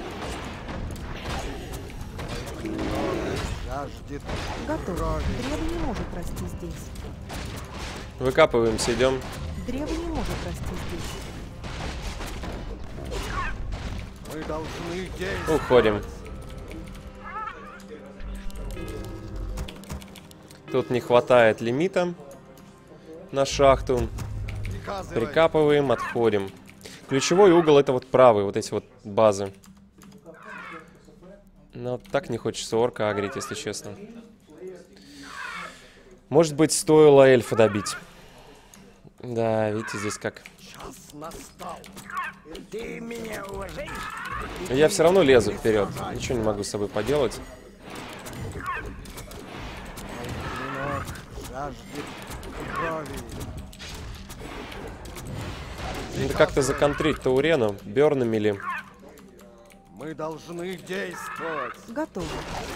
Жаждет Готово. крови. Древо не может расти здесь. Выкапываемся, идем. Древо не может расти здесь. Мы должны действовать. Уходим. Тут не хватает лимита на шахту. Приказывай. Прикапываем, отходим. Ключевой угол — это вот правый, вот эти вот базы. Но так не хочется орка агрить, если честно. Может быть, стоило эльфа добить. Да, видите, здесь как. Час настал. Ты меня уважаешь? Я все равно лезу вперед. Ничего не могу с собой поделать. Клинок жаждет крови. Надо как-то законтрить Таурену, Бёрнами ли. Мы должны действовать. Готово.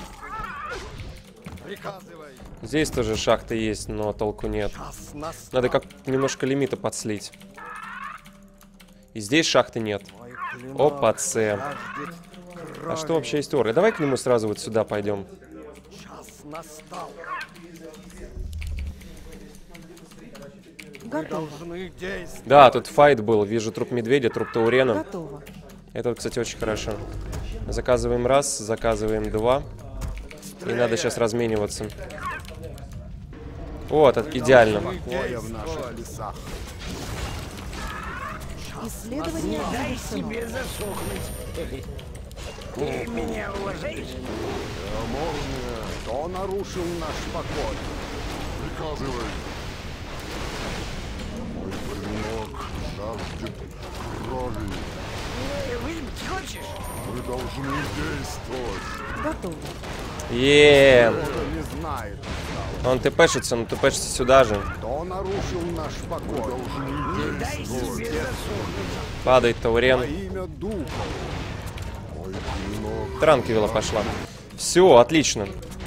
Приказывай. Здесь тоже шахты есть, но толку нет. Час настал. Надо как немножко лимита подслить. И здесь шахты нет. Мой клинок Опа, це. жаждет А что крови. вообще есть оры? Давай к нему сразу вот сюда пойдем. Час настал. Мы Готово. должны действовать. Да, тут файт был. Вижу труп медведя, труп Таурена. Готово. Это, кстати, очень хорошо. Заказываем раз, заказываем два. И надо сейчас размениваться. Вот, это идеально. Боя в наших лесах. Исследование Дай завершено. себе засохнуть. Ты меня уважаешь? Можно. Кто нарушил наш покой? Приказывай. Мой клинок жаждет крови. Э, Выпить хочешь? Мы должны действовать. Готово. Еее. Кто не знает, Он тпшится, но тпшится сюда же. кто нарушил наш покой? Дай себе засохнуть. Падает Таурен. Во имя духа. Мой клинок Транквилла пошла. Все, отлично.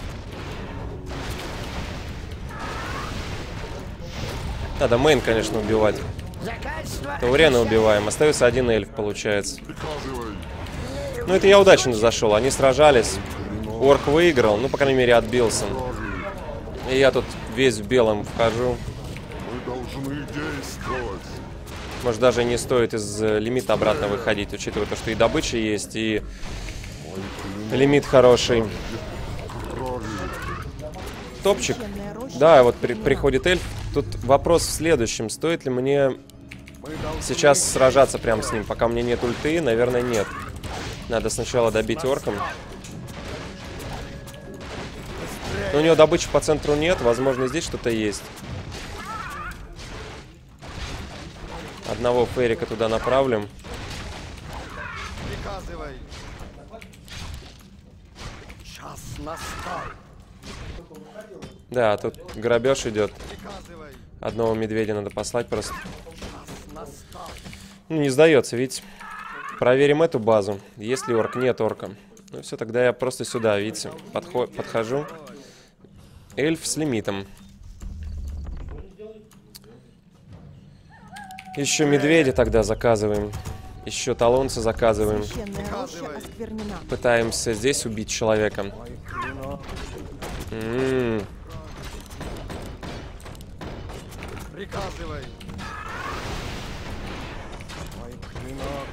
Надо мейн, конечно, убивать. За качество. Таурена убиваем. Остается один эльф, получается. приказывай. Ну, это я удачно зашел. Они сражались. Орк выиграл. Ну, по крайней мере, отбился. И я тут весь в белом вхожу. Мы должны действовать. Может, даже не стоит из э, лимита обратно выходить, учитывая то, что и добыча есть, и лимит хороший. Крови. Топчик. Священная роща Да, вот при- осквернена. приходит эльф. Тут вопрос в следующем. Стоит ли мне сейчас сражаться прямо с ним? Пока у меня нет ульты, наверное, нет. Надо сначала добить орком. Но у него добычи по центру нет. Возможно, здесь что-то есть. Одного ферика туда направлим. Приказывай. Час настал. Да, тут грабеж идет. Приказывай. Одного медведя надо послать просто. Час настал. Ну, не сдается, видите. Проверим эту базу. Есть ли орк? Нет орка. Ну все, тогда я просто сюда, видите, подхо подхожу. Эльф с лимитом. Еще медведя тогда заказываем. Еще талонца заказываем. Священная роща осквернена. Пытаемся здесь убить человека. Мой клинок. М-м-м. Приказывай. Мой клинок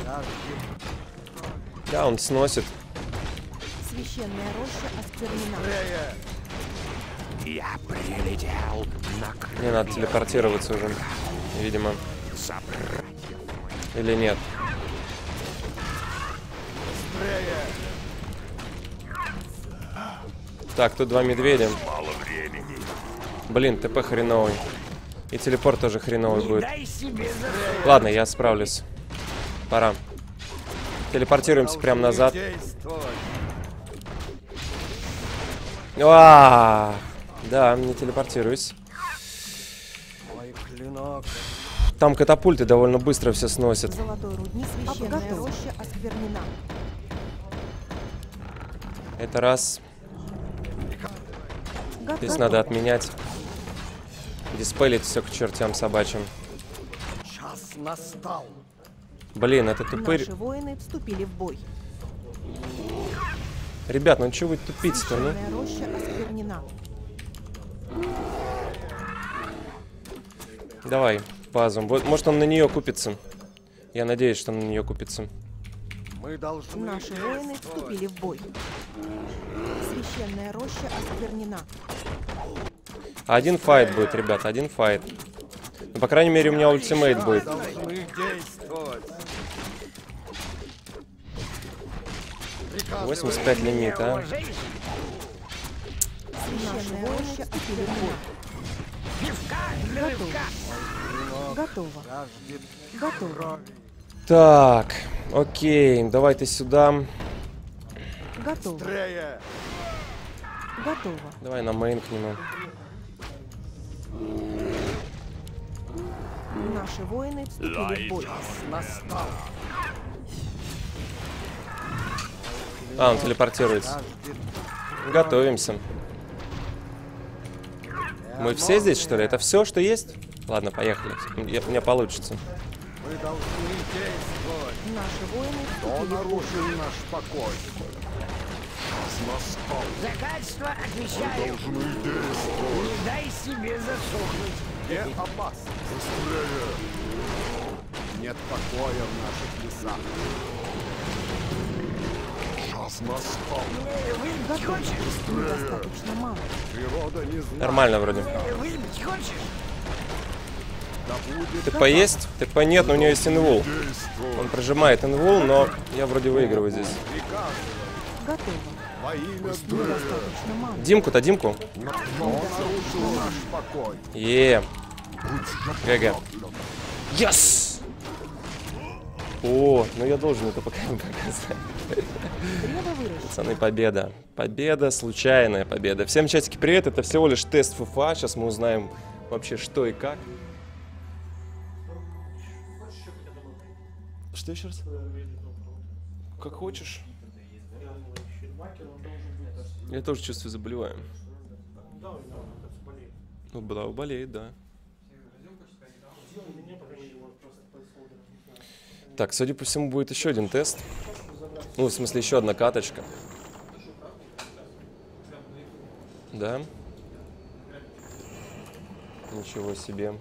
жаждет. Да, он сносит. Священная роща осквернена. Быстрее. Я прилетел на Мне надо телепортироваться уже. Видимо. Или нет. Быстрее. Так, тут два медведя. мало времени. Блин, ТП хреновый. И телепорт тоже хреновый Не будет. дай себе за... Ладно, я справлюсь. Пора. Телепортируемся прямо назад. А, да, не телепортируюсь. Мой клинок. Там катапульты довольно быстро все сносят. Золотой рудник, священная Готов. роща осквернена. Это раз. Готов. Здесь надо отменять. Диспелить все к чертям собачьим. Час настал. Блин, это тупырь. Наши воины вступили в бой. Ребят, ну чего вы тупите-то, ну? Священная роща осквернена. Давай, базу. Вот, может, он на нее купится. Я надеюсь, что он на нее купится. Мы должны... Наши воины вступили в бой. Священная роща осквернена. Один файт будет, ребят, один файт. Ну, по крайней мере, у меня ультимейт будет. Должны действовать. восемьдесят пять лимит, а? Священная роща осквернена. Готово. Готово. Готово. Так, окей, давай ты сюда. Готово. Готово. Давай на мейн к нему. Наши воины вступили в бой. Настал. А, он телепортируется. Готовимся. Мы все здесь, что ли? Это все, что есть? Ладно, поехали. Я, у меня получится. Мы должны действовать. Наши воины Кто вступили в бой. нарушил наш покой? Настал. Закачество отвечаю. Должны действовать. Не дай себе засохнуть. Где опасно? Быстрее. Нет покоя в наших лесах. Час настал. Выпить хочешь? Недостаточно мало. Природа не знает. Нормально вроде. Выпить хочешь? Да будет ТП есть? ТП нет, но у него есть инвул. Действуй. Он прожимает инвул, но я вроде выигрываю здесь. Готово. во имя Недостаточно мало. Димку-то, Димку. Кто нарушил наш покой? Е. ГГ. Yes! О, ну я должен это пока не показать. Древо выращено. Пацаны, победа. Победа, случайная победа. Всем чатики привет, это всего лишь тест ФФА. Сейчас мы узнаем вообще что и как. Что еще раз? Как хочешь. Я тоже чувствую, заболеваем. Ну, да, болеет, да. Так, судя по всему, будет еще один тест. Ну, в смысле, еще одна каточка. Да. Ничего себе.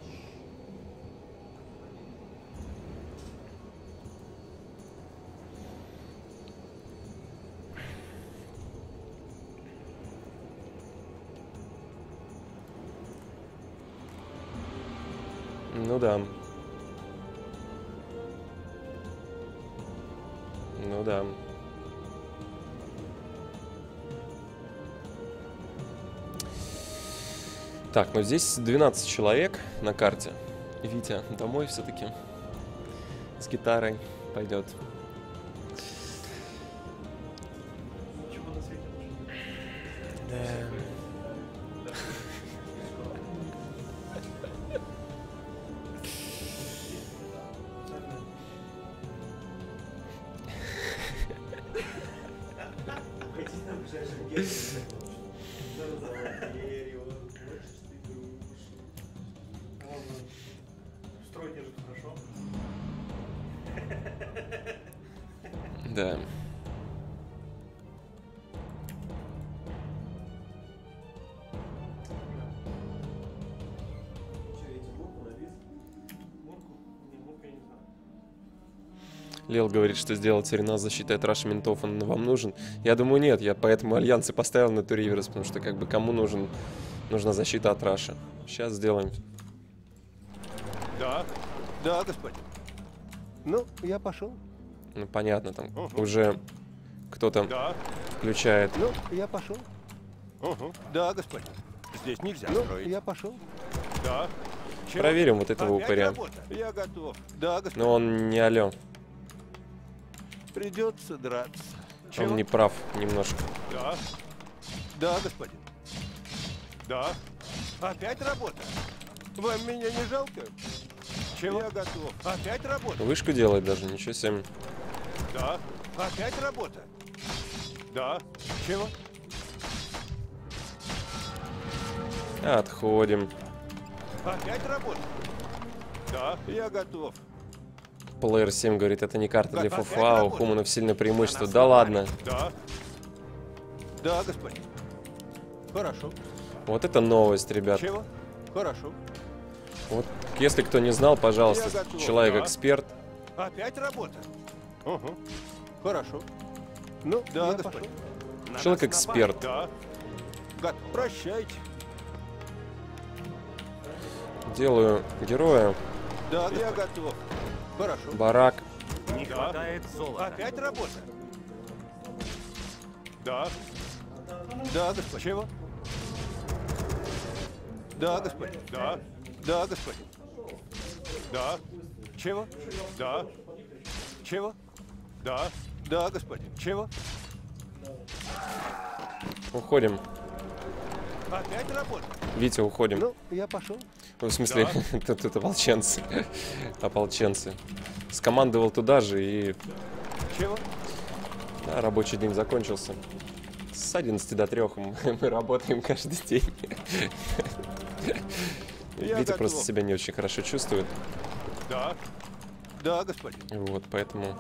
Ну да. Ну да. Так, ну здесь двенадцать человек на карте. Витя домой все-таки с гитарой пойдет. Да. Да. Лел говорит, что сделать Сереназ защитой от раши ментов, он вам нужен. Я думаю, нет, я поэтому альянс и поставил на Туриверс, потому что как бы кому нужен, нужна защита от раши. Сейчас сделаем. Да, да, господин. Ну, я пошел. Ну, понятно, там Угу. уже кто-то Да. включает. Ну, я пошел. Угу. Да, господин. Здесь нельзя Ну, строить. я пошел. Да. Проверим вот этого Опять упыря. работа? Я готов. Да, господин. Но он не алё. Придется драться. Он не прав немножко. Да. Да, господин. Да. Опять работа? Вам меня не жалко? Чего? Я готов. Опять работа? Вышку делает даже, ничего себе. Да. Опять работа? Да. Чего? Отходим. Опять работа? Да. Я готов. Плеер семь говорит, это не карта для Опять ФФА, у работа? Хуманов сильное преимущество. Да ладно. Да. Да, господин. Хорошо. Вот это новость, ребят. Чего? Хорошо. Вот, если кто не знал, пожалуйста, Я готов, человек-эксперт. Опять работа? Угу. Хорошо. Ну, да, господин. Человек-эксперт. Да. Готов. Прощайте. Делаю героя. Да, я готов. Хорошо. Барак. Не хватает золота. Опять работа? Да. Да, господин. Чего? Да, господин. Да. Да, господин. Да. Чего? Да. Чего? Да. Да, господин. Чего? Уходим. Опять работа? Витя, уходим. Ну, я пошел. Ну, в смысле, тут, тут ополченцы. Ополченцы. Скомандовал туда же и... Чего? Да, рабочий день закончился. С одиннадцати до трёх мы, мы работаем каждый день. Я Витя готов. просто себя не очень хорошо чувствует. Да. Да, господин. Вот, поэтому...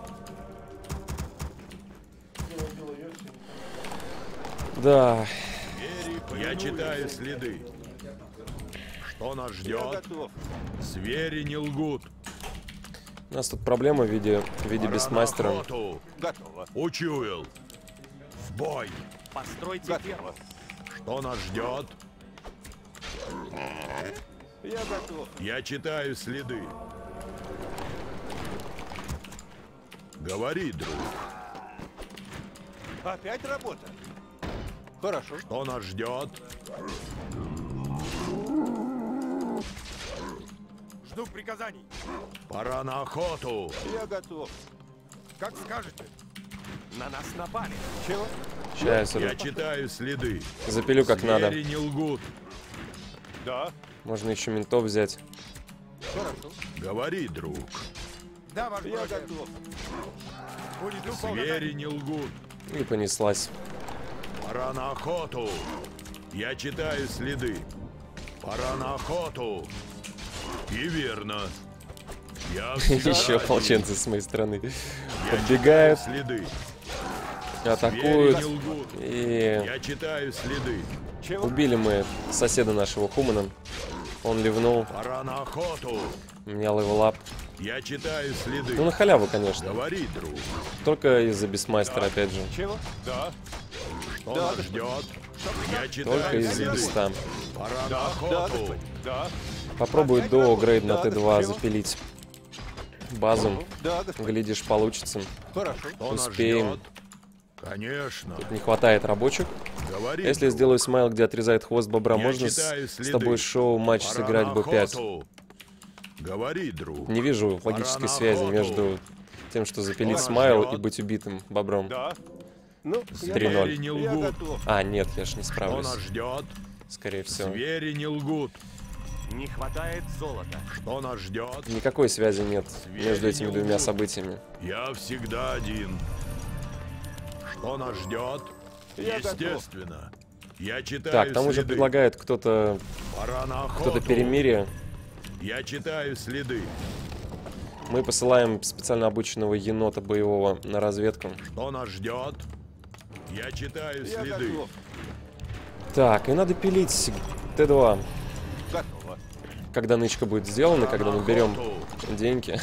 Да. Я читаю следы. Что нас Я ждет? готов. Звери не лгут. У нас тут проблема в виде, в виде Пора на бестмастера. охоту. Готово. Учуял. В бой. Постройте Готово. Что нас ждет? Я готов. Я читаю следы. Говори, друг. Опять работа? Хорошо. Что нас ждет? Жду приказаний. Пора на охоту. Я готов. Как скажете. На нас напали. Чего? Сейчас Я я читаю следы. запилю как надо. Звери не лгут. Да. Можно еще ментов взять. Хорошо. Говори, друг. Да, ваш Я бродя. готов. Будет выполнено. Звери не лгут. И понеслась. Пора на охоту. Я читаю следы. Пора на охоту. И верно. Я всегда Еще один. ополченцы с моей стороны. Я Подбегают, читаю следы. атакуют. Звери не лгут. И Я читаю следы. Чего? убили мы соседа нашего Хумана. Он ливнул. Пора на охоту. У меня левелап. Я читаю следы. Ну, на халяву, конечно. Говори, друг. Только из-за бестмастера, опять же. Чего? Да. Что Да, нас господин. ждет? Я Только читаю из-за следы. беста. Пора на Да, да, охоту. господин. Да. Попробую Опять до работа? грейд на Да, Т два господин. запилить базу. Да, господин. Глядишь, получится. Хорошо. Что нас Успеем. ждет? Конечно. Не хватает рабочих. Говори, Если я друг. сделаю смайл, где отрезает хвост бобра, Я можно с, читаю с следы. тобой шоу матч Пора сыграть на Б пять? охоту. Говори, друг. Не вижу Пора логической на связи охоту. между тем, что запилить нас смайл ждет? и быть убитым бобром. Да. Ну, я три ноль. Звери не Я лгут. готов. А, нет, я ж не Что справлюсь. нас ждет? Скорее всего. Звери не лгут. Не хватает золота. Что нас ждет? Никакой связи нет Звери между этими не двумя лгут. событиями. Я всегда один. Что нас ждет? Я готов. Естественно. Я читаю Так, там уже следы. предлагает кто-то Пора на охоту. кто-то перемирие. Я читаю следы. Мы посылаем специально обученного енота боевого на разведку. Что нас ждет? Я читаю Я следы. готов. Так, и надо пилить Т два. Готово. Когда нычка будет сделана, Пора когда на мы берем охоту. деньги.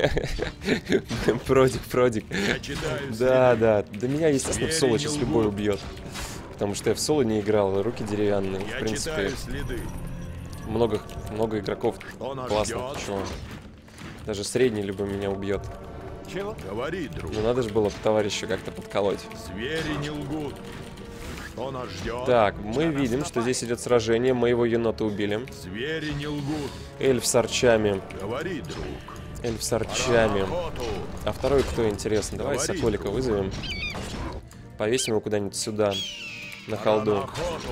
Продик, продик. Я читаю Да, следы. да. Да меня, естественно, в Звери соло не сейчас лгут. любой убьет. Потому что я в соло не играл, руки деревянные. В Я принципе, читаю следы. много, много игроков Что нас классно. ждет? Почему? Даже средний любой меня убьет. Чего? Говори, друг. Ну надо же было товарища как-то подколоть. Звери не лгут. Что Что нас ждет? Так, мы видим, что здесь идет сражение. Мы его енота убили. Звери не лгут. Эльф с арчами. Говори, друг. Эльф с арчами. А второй кто, интересно? Давай Говори, Соколика друг. вызовем. Повесим его куда-нибудь сюда. На холду.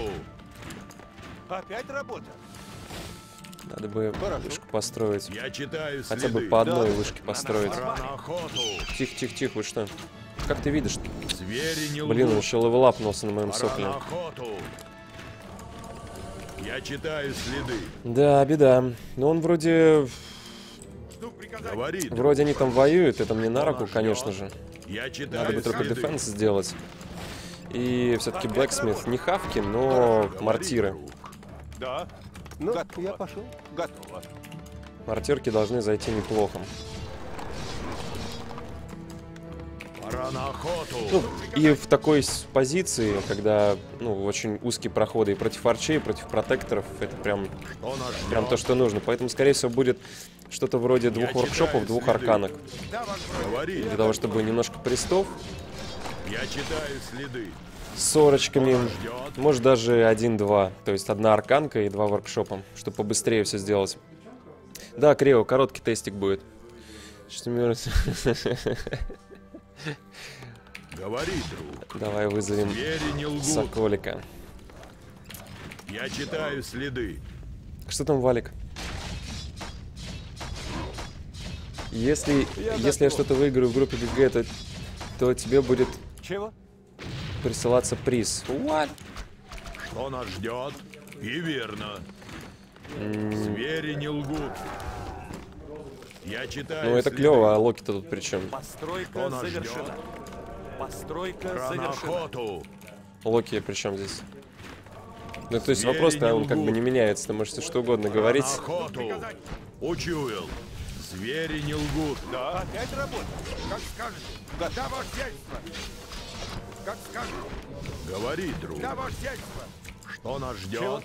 Опять работа? Надо бы вышку построить. Я читаю Хотя бы следы. по одной Да. вышке построить. Пора на охоту. Тихо, тихо, тихо, вы что? Как ты видишь? Звери не Блин, он лгут. еще левелапнулся на моем Пора сопле. на охоту. Я читаю следы. Да, беда. Но он вроде... Говори, друг. Вроде они там воюют, это мне на руку, конечно же. Я читаю Надо бы только следы. дефенс сделать. И все-таки Блэксмит не хавки, но мортиры. Да. Ну, я пошел. Готово. Мортирки должны зайти неплохо. Пора на охоту. Ну, и в такой с- позиции, когда, ну, очень узкие проходы и против арчей, и против протекторов, это прям, Что нас прям ждет? то, что нужно. Поэтому, скорее всего, будет что-то вроде двух читаю воркшопов, двух следы. арканок. Говори. Для того, чтобы немножко престов Я читаю следы. с сорочками, Ждет. может даже один-два. То есть одна арканка и два воркшопа, чтобы побыстрее все сделать. Да, Крео, короткий тестик будет. Что мне- Говори, друг. Давай вызовем Звери не лгут. Соколика. Я читаю следы. Что там, Валик? Если я, если я что-то выиграю в группе ГГ, то, то тебе будет Чего? присылаться приз. What? Что нас ждет? И верно. Звери не лгут. Я читаю Ну это следы. клево, а Локи-то тут при чем? Постройка Что нас завершена. ждет? Постройка Пора на завершена. охоту. Локи при чем здесь? Ну то есть Звери вопрос-то не он как бы лгут. не меняется, ты можешь что угодно Пора говорить. на охоту. Учуял. Звери не лгут. Да, опять работа. Как скажете. Да, ваше сельство. Как скажете. Говори, друг. Да, ваше сельство. Что нас ждет? Чего?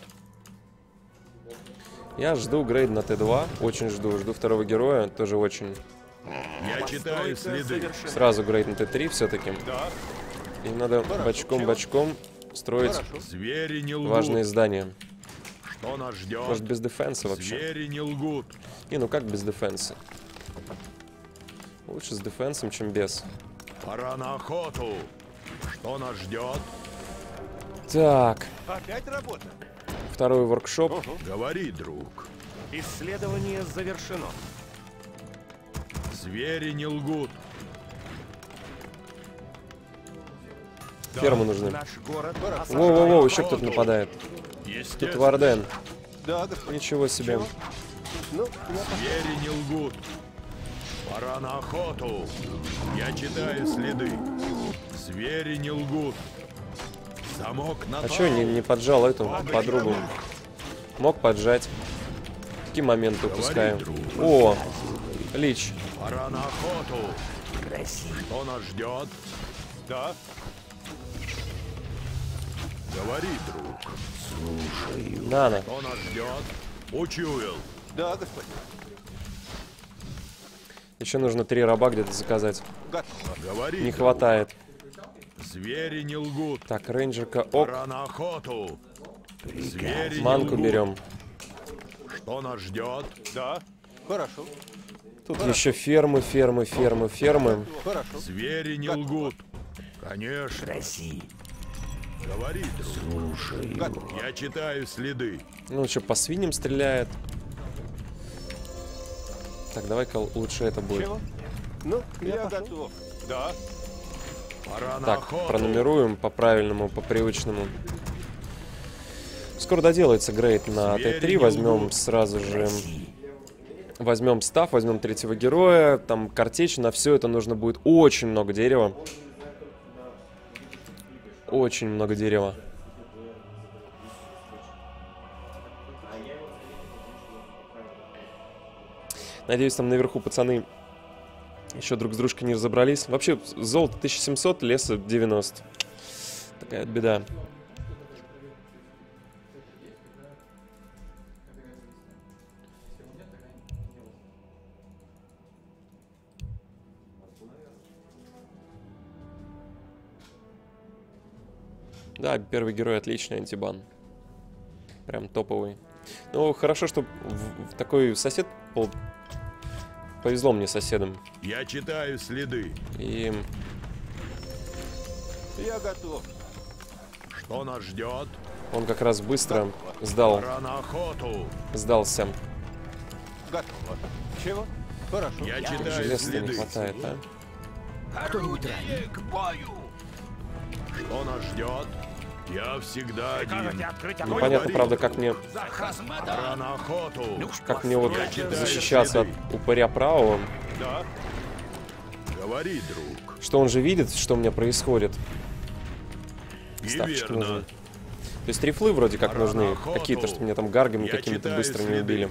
Я жду грейд на Т два, очень жду, жду второго героя, тоже очень. Я читаю Постройка следы. завершена. Сразу грейд на Т три все-таки. Да. И надо бочком-бочком строить Хорошо. Звери не лгут. важные здания. Что нас ждет? Может без дефенса вообще? Звери не лгут. Не, ну как без дефенса? Лучше с дефенсом, чем без. Пора на охоту. Что нас ждет? Так, Опять работа. второй воркшоп. Говори, друг. Исследование завершено. Звери не лгут. Фермы нужны. Наш город. Воу-воу-воу, еще кто-то нападает. Тут Естественно. Варден. Да, господин. Ничего себе. Ну, я Звери не лгут. Пора на охоту. Я читаю следы. Звери не лгут. Замок на А чё не, не поджал эту подругу? Мог поджать. Такие моменты упускаем. О, Лич. Пора на охоту. Что нас ждет? Да. Говори, друг. Нана. Что нас ждет? Учуял. Да, господин. Еще нужно три раба где-то заказать. Готово. Говори. Не друг. хватает. Звери не лгут. Так, рейнджерка, ок. Пора на охоту. Звери не Манку лгут. берем. Что нас ждет? Да. Хорошо. Тут еще фермы, фермы, фермы, фермы. Хорошо. Звери не лгут. Конечно. Говори, друг. Слушай. Я читаю следы. Ну что, по свиньям стреляет. Так, давай-ка лучше это будет. Чего? Ну, я готов. Да. Пора на Так, охоту. пронумеруем по правильному, по привычному. Скоро доделается грейд на Т три. Возьмем сразу же... Возьмем став, возьмем третьего героя. Там картечь. На все это нужно будет очень много дерева. Очень много дерева. Надеюсь, там наверху пацаны еще друг с дружкой не разобрались. Вообще, золото тысяча семьсот, леса девяносто. Такая вот беда. Да, первый герой отличный, антибан. Прям топовый. Ну, хорошо, что в, в такой сосед... Пол... Повезло мне соседом. Я читаю следы. И... Я готов. Что нас ждет? Он как раз быстро сдал. Пора на охоту. Сдался. Готово. Чего? Хорошо. Я читаю Железа не следы. хватает, а? Кто-нибудь ранен? К бою! Что нас ждет? Я всегда один. Непонятно, правда, как мне... Пора на охоту. Как мне вот Я читаю защищаться от следы. упыря правого. Да. Говори, друг. Что он же видит, что у меня происходит. И Ставчик верно. нужен. То есть рифлы вроде как Пора на нужны. охоту. Какие-то, что меня там гаргами Я какими-то читаю быстро не следы. убили.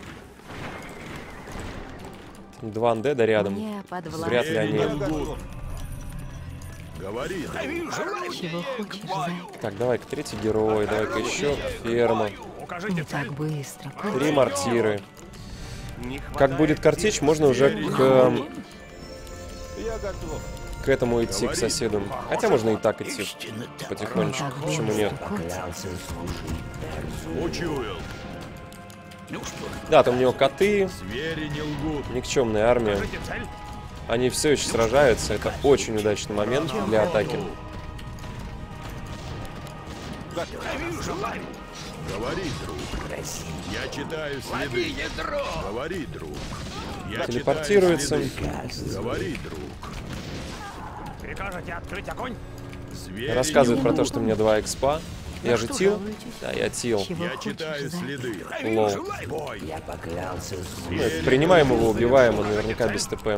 Там два андеда рядом. Мне подвластно. Вряд ли они... Я готов. Говори, друг. Чего хочешь знать? Так, давай-ка третий герой, давай-ка еще ферма. Не так быстро. Три мортиры. Как будет картечь, можно уже к, эм, Я готов. к этому идти, к соседу. Хотя можно и так идти потихонечку. Почему нет? Учуял. Да, там у него коты, Звери не лгут. никчемная армия. Они все еще сражаются. Это очень удачный момент для атаки. Говори, друг. Я читаю следы. Говори, друг. Я Телепортируется. читаю следы. Говори, друг. Прикажете открыть огонь? Звери Рассказывает не про то, лгут. что у меня два экспа. Я же тил? Да, я тил. Я читаю следы. Лол. Бой. Я поклялся Ну, это принимаем его, убиваем, он наверняка без ТП.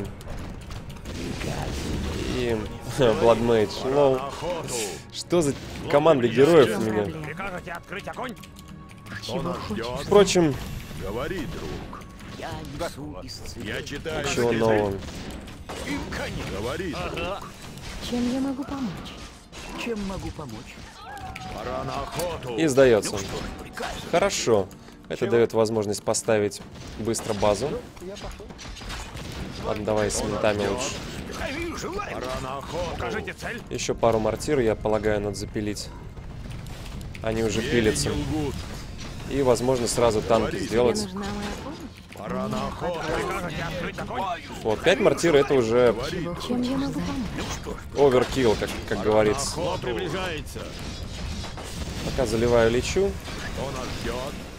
И... Bloodmage. Лол. Охоту. Что за команда героев у меня? Прикажете открыть огонь? Что нас ждет? Впрочем, Говори, друг. Я несу исцеление. Я читаю ничего следы. нового. Говори, друг. Чем я могу помочь? Чем могу помочь? Пора на охоту. И сдается. Ну что ж, приказ. Хорошо. Это дает возможность поставить быстро базу. Ладно, давай с ментами лучше. Пора на охоту. Покажите цель. Еще пару мортир, я полагаю, надо запилить. Они уже Звери пилятся. не лгут. И, возможно, сразу танки Тебе сделать. нужна моя помощь? Пора на охоту. Прикажете открыть огонь? Вот, пять мортир это уже Говори, друг. Чем я могу помочь? оверкилл, как, как говорится. Охоту. Приближается. Пока заливаю, лечу. Что нас ждет?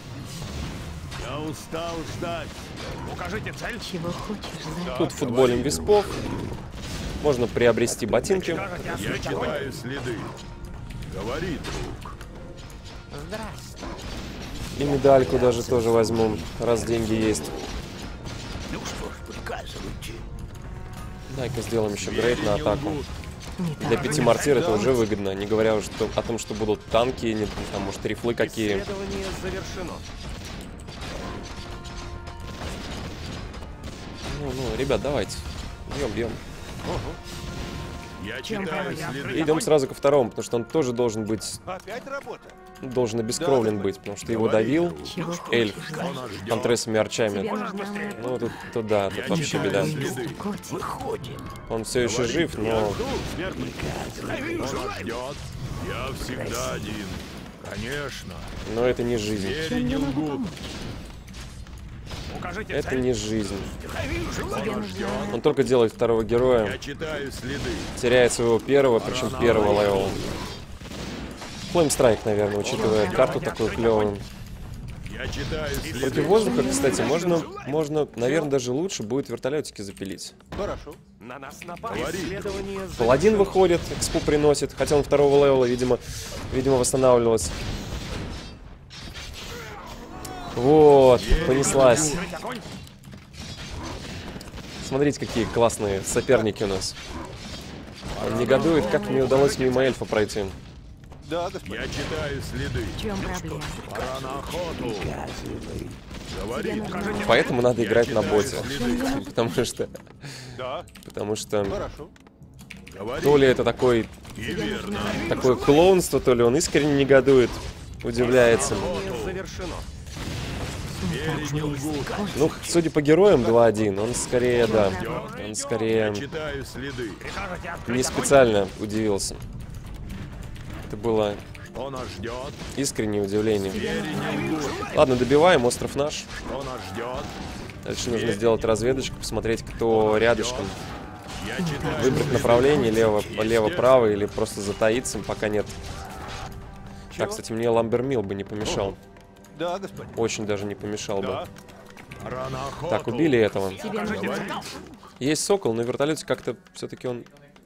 Я устал ждать. Укажите цель. Чего хочешь знать? Тут футболим виспов. Можно приобрести ботинки. Прикажете Я открыть огонь? читаю следы. Говори, друг. И медальку даже тоже возьму, раз деньги есть. Ну что ж, приказывайте. Дай-ка сделаем еще грейд на атаку. Не так Для пяти мортир это уже выгодно, не говоря уже что- о том, что будут танки, не, там, может, рифлы какие. Исследование завершено. Ну, ну, ребят, давайте. Бьем, бьем. Я читаю следы. И идем сразу ко второму, потому что он тоже должен быть, Опять работа. должен обескровлен быть, потому что его давил Чего эльф Что нас ждет? антресами арчами. Тебе нужна моя Ну, тут, тут да, тут Я вообще читаю беда. следы. Котик. Выходим. Он все еще Говори, жив, друг. но Я жду, смертный. Что нас ждет? Я всегда один. Конечно. но это не жизнь. Звери не лгут. Укажите Это цель. не жизнь. Тебе нужна моя Он только делает второго героя, Я читаю следы. теряет своего первого, причем первого левела. Флеймстрайк, наверное, учитывая карту такую клевую. Я читаю следы. Против воздуха, кстати, можно, можно, наверное, даже лучше будет вертолетики запилить. Хорошо. На нас напали. Говори. Исследование Паладин завершено. выходит, экспу приносит, хотя он второго левела, видимо, видимо, восстанавливался. Вот, понеслась. Открыть огонь. Смотрите, какие классные соперники у нас. Он негодует, как мне удалось мимо эльфа пройти. Да, господин. Я читаю следы. В чем проблема? Пора на охоту. Говори. Тебе нужна моя Поэтому надо играть на боте. следы. Потому что, Да, потому что хорошо. Говори. то ли это такой, И верно. такое клоунство, то ли он искренне негодует, удивляется. Исследование завершено. Звери не лгут. Ну, судя по героям два один, он скорее, да, он скорее Я читаю следы. Прикажете открыть не огонь? специально удивился. Это было Что нас ждет? Искреннее удивление. Звери не лгут. Ладно, добиваем, остров наш. Что нас ждет? Дальше нужно сделать разведочку, посмотреть, кто рядышком. Я читаю. Выбрать направление, лево, лево-право или просто затаиться, пока нет. Так, кстати, мне ламбермил бы не помешал. Да, господин. Очень даже не помешал бы. Да. Пора на охоту. Так, убили этого. Тебе нужно... Есть сокол, на вертолете как-то все-таки он...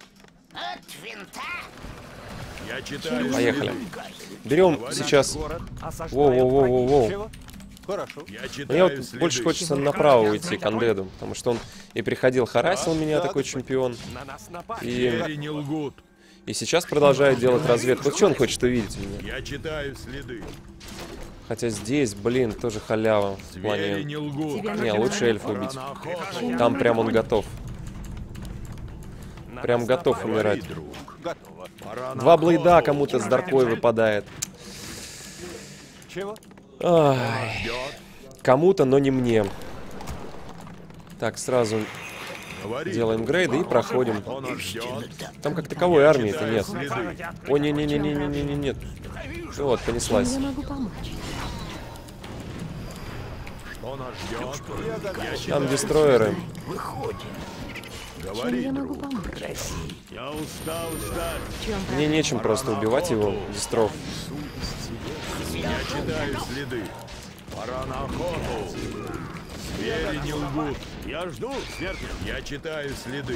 Я читаю. Поехали. Берем сейчас... Воу-воу-воу-воу-воу. Чего? Хорошо. Я Мне читаю вот следы. больше хочется направо уйти к Андеду, потому что он и приходил, харасил меня, да, такой господин. чемпион. На нас напали. И, Звери не лгут. и сейчас продолжает делать разведку. Вот что он хочет увидеть у меня? Я читаю следы. Хотя здесь, блин, тоже халява. В Звери плане... не лгут. Тебе Не, лучше эльфа Пора убить. на охоту. Там прям он готов. На Прям нас готов напали. умирать. Говори, друг. Готово. Пора на Два блейда охоту. кому-то с даркой выпадает. Чего? Ай. Ждет. Кому-то, но не мне. Так, сразу Говори, делаем друг. грейды и проходим. Что нас ждет? Там как таковой армии-то Читаю нет. следы. О, не-не-не-не-не-не, нет. Ну вот, понеслась. Я могу помочь. Что нас ждет? Я Там читаю. дестройеры. Чем Говори, я могу друг. помочь? Я устал ждать. В чем Мне нечем просто убивать его, дестров. Я читаю следы. Пора на охоту. Звери не лгут. Я жду, смертный. Я читаю следы.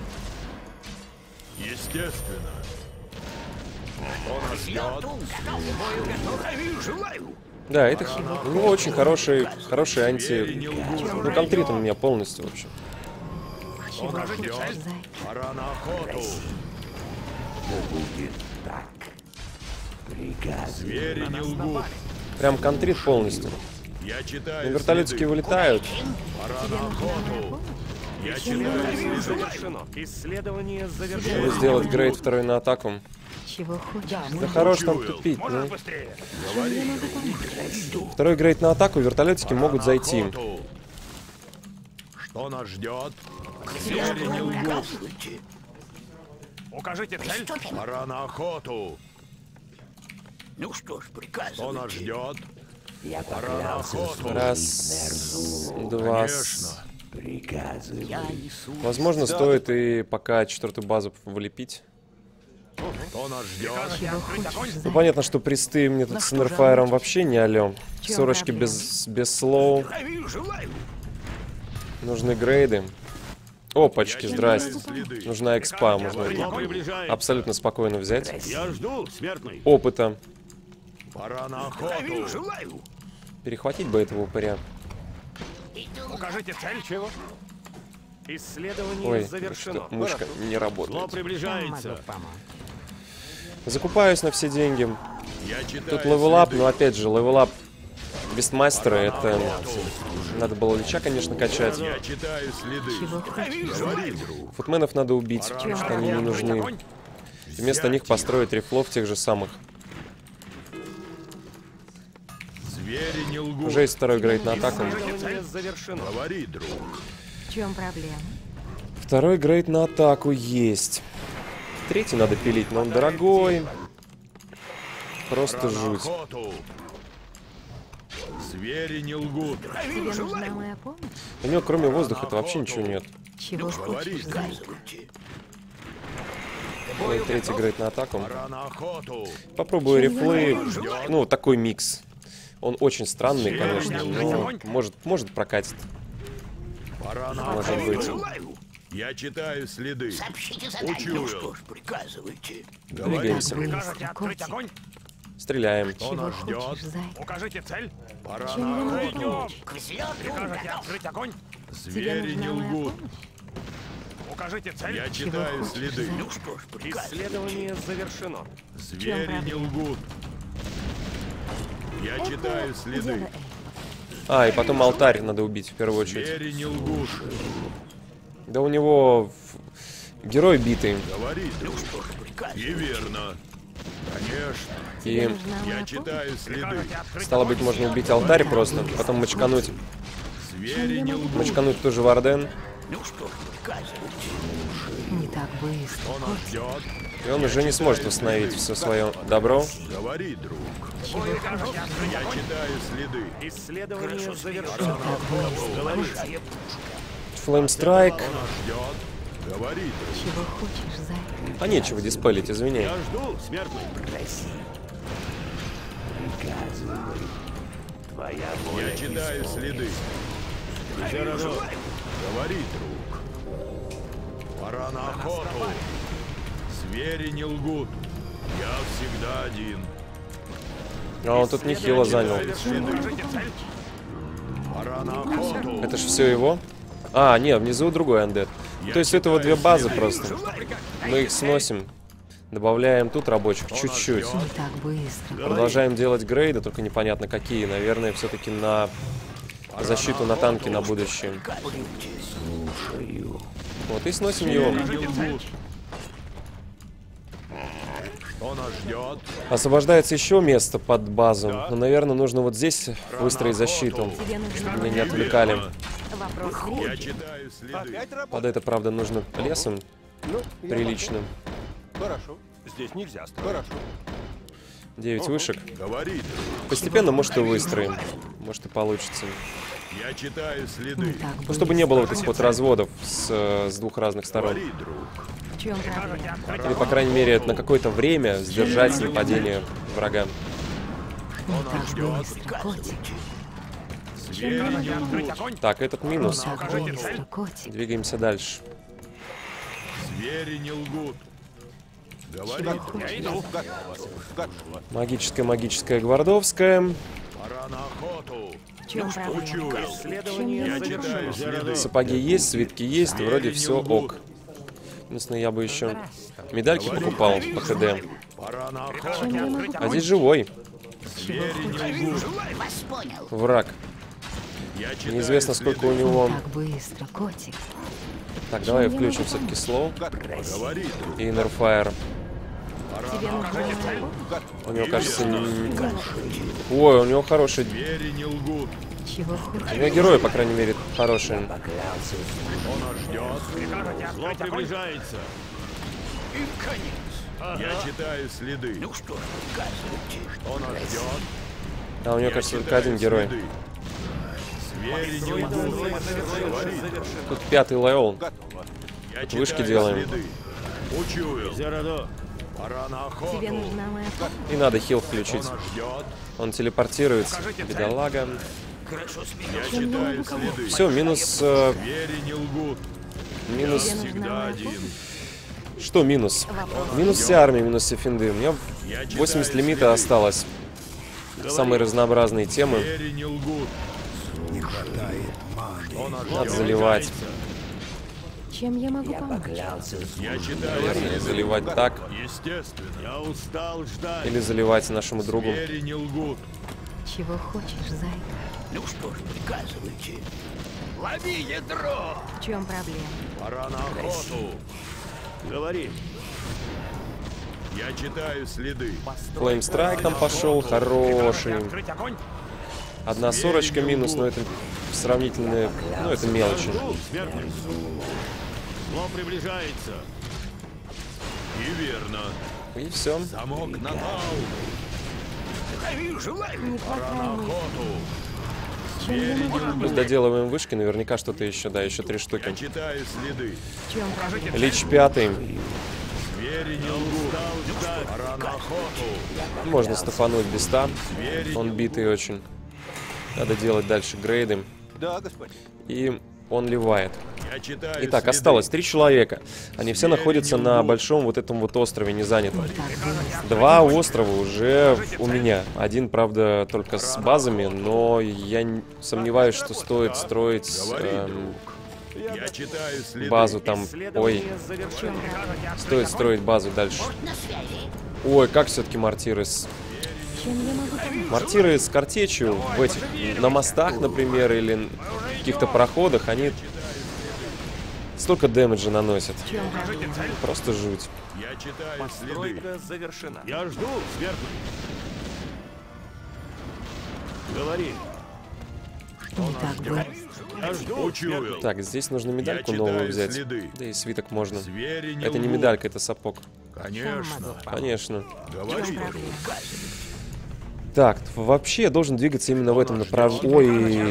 Естественно. Что нас ждет? Да, это х- у него очень хороший, хороший Звери анти... не лгут. Ну, контрит у меня полностью, в общем. Что нас ждет? Зай. Пора на охоту. Звери не лгут. Прям контрит полностью. Я читаю На вертолетики следы. вылетают. Пора на охоту. Я читаю следы. Завершено. Исследование завершено. Чтобы сделать грейд второй на атаку. Чего хочешь? Да хорош там тупить, ну. Второй грейд на атаку, вертолетики могут зайти. Охоту. Что нас ждет? Звери не лгут. Укажите цель. Пора на охоту. Ну что ж, приказывайте. Что нас ждет? Пора на охоту. Раз, два. Конечно. Я несу. Возможно, стоит и пока четвертую базу влепить. Что нас ждет? Чего хочешь? Ну, Зай? понятно, что присты мне тут с нерфайром вообще не алё. чем Сорочки проблема? без, без слоу. Желаю. Нужны грейды. Опачки, Я здрасте. читаю следы. Нужна экспа, можно Приближается. абсолютно спокойно взять. Я жду, смертный. Опыта. Пора на охоту. Желаю. Перехватить бы этого упыря. Укажите цель. Чего? Исследование Ой, завершено. что мышка не Зло работает. приближается. Закупаюсь на все деньги. Я читаю Тут левелап, следы. но опять же, левелап бестмастера, это... Надо было лича, конечно, качать. Я читаю следы. Чего хочешь? Говори, друг. Футменов надо убить, потому что они не нужны. И вместо них построить рифлов тех же самых. Звери не лгут. Уже есть второй грейд на атаку. Исследование завершено. Говори, друг. В чем проблема? Второй грейд на атаку есть. Третий надо пилить, но он дорогой. Просто Пора на жуть. охоту. Звери не лгут. Тебе нужна моя помощь? У него кроме воздуха-то вообще ничего нет. Чего Говори, хочешь? Зай? Ой, третий грейд на атаку. Пора на охоту. Попробую рифлы. Ну, такой микс. Он очень странный, конечно, но может, может прокатит. Пора на Может охоту. быть. Я читаю следы. Сообщите задание. Учуял. Ну что ж, приказывайте. Говори, Двигаемся. Прикажете открыть Котик. огонь? Стреляем. Кто Чего нас хочешь? ждет? Зай? Укажите цель. Пора Чем я на могу охоту. помочь? К взлету Прикажете готов. открыть огонь? Звери не Тебе нужна моя лгут. помощь? Укажите цель. Я читаю хочешь, следы. Зай? Ну что ж, приказывайте. Исследование завершено. Звери не проблема? лгут. Я читаю Дело следы. эльфа. А, и потом алтарь надо убить в первую очередь. Звери не лгут. Да у него в- герой битый. Говори, друг. Ну что ж, И приказывайте. верно. Конечно. И, Нужна моя Я помощь? читаю следы. Прикажете открыть стало быть, можно убить алтарь просто, потом мочкануть. Звери не лгут. Мочкануть тоже Варден. Ну что ж, приказывайте. Не так быстро. Кто нас ждет? И он уже не сможет восстановить все свое добро. Говори, друг. Я читаю следы. Исследование завершено. Флеймстрайк. Говори, друг. Чего хочешь, зай? А нечего диспелить, извиняй. Я жду, смертный. Я читаю следы. Говори, друг. Пора на охоту. Звери не лгут. Я всегда один. А он тут нехило занял. Пора на охоту. Это ж все его? А, нет, внизу другой андед. То есть это вот две базы просто. Мы их сносим. Добавляем тут рабочих чуть-чуть. Не так быстро. Продолжаем делать грейды, только непонятно какие. Наверное, все-таки на защиту на танки на будущее. Вот и сносим его. Что нас ждет? Освобождается еще место под базу. Но, наверное, нужно вот здесь выстроить защиту, чтобы меня не отвлекали. Вопрос времени. Я читаю следы. Опять работа? Под это, правда, нужно лесом Ну, я приличным. могу. Хорошо. Здесь нельзя строить. Хорошо. девять вышек. Говори, друг. Постепенно, может, и выстроим. Может, и получится. Я читаю Не следы. так Ну, быстро. чтобы не было вот этих вот разводов с, э, с двух разных сторон. Говори, друг. В чем проблема? Или, по крайней мере, на какое-то время сдержать нападение врага. Не так быстро, котик. Звери не лгут. Так, этот минус. Не так быстро, котик. Двигаемся дальше. Звери не лгут. Говори, друг. Я иду. Магическая, магическая, гвардовская. Пора на охоту. В чем проблема? Учуял. Исследование Я читаю следы. Сапоги есть, свитки есть, вроде все ок. Единственное, я бы еще медальки покупал по ХД. Пора на Чем охоту. я могу А помочь? здесь живой Звери не лгут. враг. Я читаю Неизвестно, следы. сколько у него. Не так быстро, котик. Так, давай включим все-таки слоу Говори, друг. и Innerfire. Тебе нужно молоко? У него, кажется, н- ой, у него хороший. Звери не лгут. Чего хочешь? У него герои, по крайней мере, хорошие. Что нас ждет? Зло приближается. Я читаю следы. Ну что, что нас ждет? А у него, Я кажется, только читаю один герой. следы. Звери не лгут. Говори, друг. Тут пятый левел. Я Тут вышки читаю делаем. следы. Учуял. Зерадо. Пора на охоту. Тебе нужна моя помощь? И надо хил Что включить. нас ждет? Он телепортируется. Бедолага. Я читаю следы. Все, минус... э, Звери не лгут. минус... Тебе нужна Всегда моя один. помощь? Что минус? Вопрос. Минус вся армия, минус все финды. У меня Я читаю восемьдесят лимита следы. осталось. Самые разнообразные темы. Звери не лгут. Что нас Надо ждет? заливать. Чем я могу помочь? Я читаю Наверное, следы. заливать так. Естественно. Я устал ждать. Или заливать нашему другу. Звери не лгут. Чего хочешь, зайка? Ну что ж, приказывайте. Лови ядро! В чем проблема? Пора на охоту. Говори. Я читаю следы. Флеймстрайк там пошел, хороший. Открыть огонь. Одна сорочка минус, но это сравнительно... Ну, это мелочи. Жду, смертный. Зло приближается. И верно. И все. Замок на тау. Неплохая мысль. Охоту. Чем я могу помочь? Плюс доделываем вышки, наверняка что-то еще, да, еще три штуки. Я читаю следы. В чем проблема? Лич пятый. Звери не лгут. Пора на охоту. Можно стафануть без ста. Звери Он не битый очень. Надо делать дальше грейды. Да, господин. И он ливает. Я читаю Итак, следы. осталось три человека. Они все находятся на большом вот этом вот острове, не занятом. Два острова уже у меня. Один, правда, только с базами, но я н- сомневаюсь, что стоит строить эм, Я читаю следы. базу там. Ой, Исследование завершено. стоит строить базу дальше. Ой, как все-таки мортиры с... Чем я могу помочь? Мортиры с картечью в этих, на мостах, например, или в каких-то проходах, они столько дэмэджа наносят. В чем проблема? Просто жуть. Я читаю следы. Стройка завершена. Я жду, смертный. Говори. Не так быстро. Я жду. Учуял. Так, здесь нужно медальку Я новую читаю взять. следы. Да и свиток можно. Звери не Это не лгут. медалька, это сапог. Конечно. Конечно. Говори, друг. Так, вообще я должен двигаться именно в этом направлении. Ой.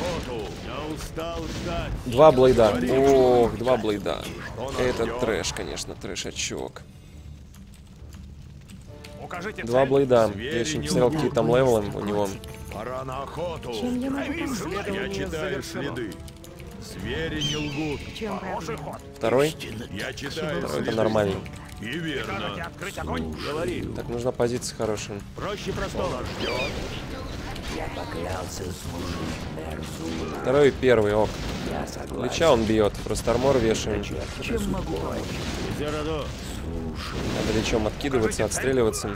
Два блейда. Ох, два блейда. Это трэш, конечно, трэшачок. Два блейда. Я еще не посмотрел, какие там левелы у него. Пора на охоту. Чем я могу помочь? Я читаю следы. Звери не лгут. Чем проблема? Второй? Я читаю Второй, это следы. нормально. И верно. Открыть огонь. Говори. Так, нужна позиция хорошая. Проще простого. Второй и первый, ок. Лича он бьет, просто армор вешаем. Чем могу помочь? Зерадо. Надо личом откидываться, отстреливаться.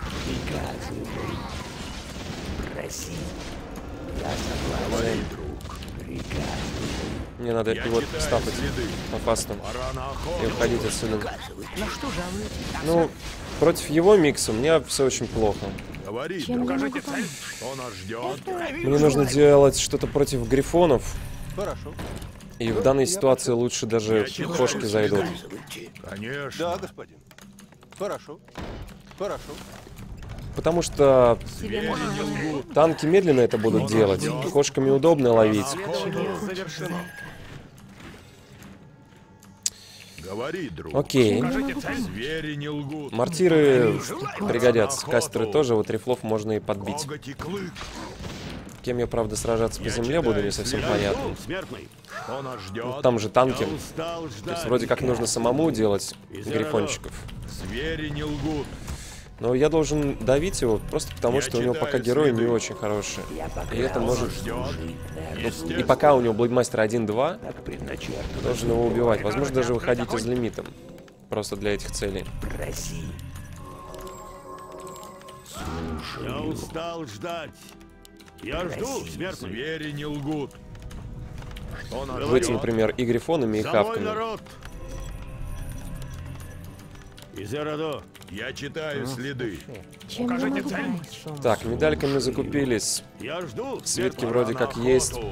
Проси. Говори, друг. Мне надо Я его читаю стапать следы. по фасту Пора на и охоту. уходить отсюда. На что жалуетесь? Ну, против его микса у меня все очень плохо. Говори, Чем друг. я могу помочь? Что нас ждет? Мне нужно делать что-то против грифонов. Хорошо. И в данной ситуации лучше даже кошки зайдут. Конечно. Да, господин. Хорошо. Хорошо. Потому что Тебе нужно... танки медленно это будут делать. Кошками удобно ловить. Исследование завершено. Говори, друг. Окей. Звери не лгут. Мортиры пригодятся. Кастеры тоже. Вот рифлов можно и подбить. Коготь и клык. Кем я, правда, сражаться по земле буду, не совсем понятно. Смертный. Что нас Ну, ждет? там же танки. Я устал То есть ждать. вроде как нужно самому делать грифончиков. Звери не лгут. Но я должен давить его просто потому, Я что у него читаю пока герой не следы. очень хороший. И это может... Ждет. И пока у него Блейдмастер один-два, должен его убивать. Возможно, даже выходить из лимита. Просто для этих целей. Проси. Я устал ждать. Я жду, смертный. Звери не лгут. Что нас Быть, ждет? например, и грифонами, и За мой хавками. народ. Изерадо. Я читаю следы. Чем я могу помочь? Так, медальками закупились. Я жду. Светки смертный. вроде Пора как на есть. охоту.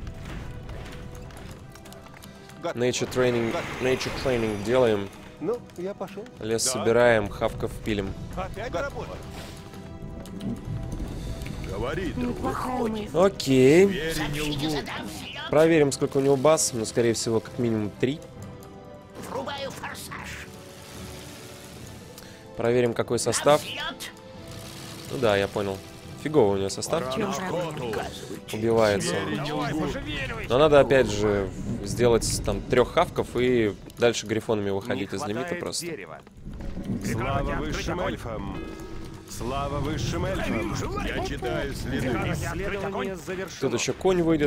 Nature Training, Nature Training делаем. Ну, я пошел. Лес Да. собираем, хавков пилим. Опять работа. Говори, друг. Неплохая мысль. Окей. Звери не лгут. Проверим, сколько у него баз. Ну, скорее всего, как минимум три. Врубаю форсаж. Проверим, какой состав. Ну да, я понял. Фиговый у него состав. Пора на охоту. Убивается. Звери не лгут. Но надо опять же сделать там трех хавков и дальше грифонами выходить из лимита просто. Слава высшим эльфам. Слава высшим эльфам. Я читаю следы. Исследование завершено. Тут еще конь выйдет.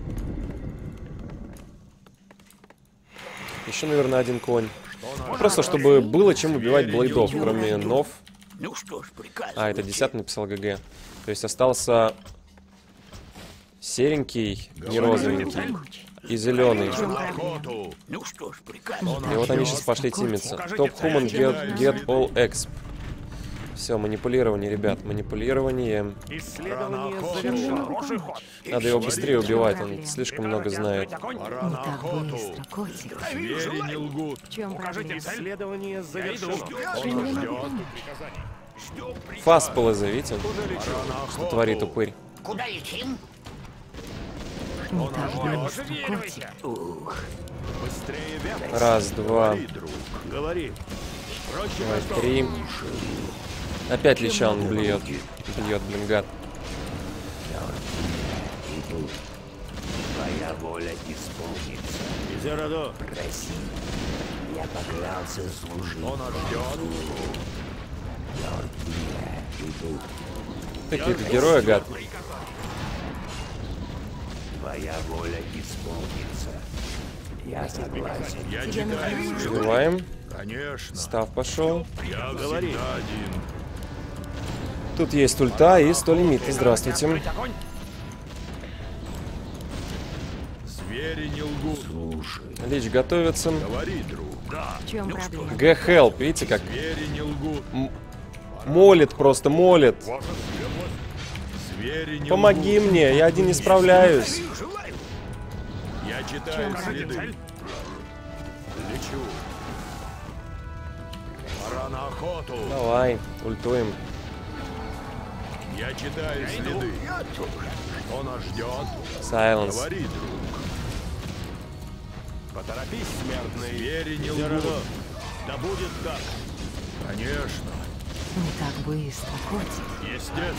Еще, наверное, один конь. Ну, просто чтобы было чем убивать блейдов, кроме нов. Ну что ж, приказывайте. А, это десятый написал ГГ. То есть остался серенький, не розовенький, и зеленый. На охоту. Ну что ж, приказывайте. И вот они сейчас пошли тимиться. Топ Human get, get all exp. Все, манипулирование, ребят, манипулирование. Исследование завершено. Хороший ход. Надо его быстрее убивать, он слишком много знает. Пора Не на так охоту. быстро, котик. Звери не лгут. В чем проблема? Исследование завершено. Чем я могу помочь? Фаст ПЛЗ, видите? Пора на охоту. Творит упырь. Куда летим? Не так быстро, котик. Быстрее вверх. Раз, два, Говори, друг. Говори. Проще давай, простого. три. Опять леща он бьет. Бьет, блин, гад. Твоя воля исполнится. Изерадо. Проси. Я поклялся служить. Что нас ждет? Какие-то герои, гад. Твоя воля исполнится. Я согласен. Я Тебе читаю нужно... следы. Убиваем. Конечно. Став пошел. Я Говори. всегда один. Тут есть ульта и сто лимита. Здравствуйте. Огонь. Звери не лгут. Лич готовится. Говори, друг. В чем проблема? Г-хелп, видите как? Звери не лгут. Молит просто, молит. Звери не Помоги лгут. мне, я один не справляюсь. Я читаю следы. Лечу. Пора Пора на охоту. Давай, ультуем. Я читаю следы. Что нас ждет? Сайленс. Говори, друг. Поторопись, смертный. Звери не Зерадо. лгут. Да будет так. Конечно. Не так быстро, котик. Естественно.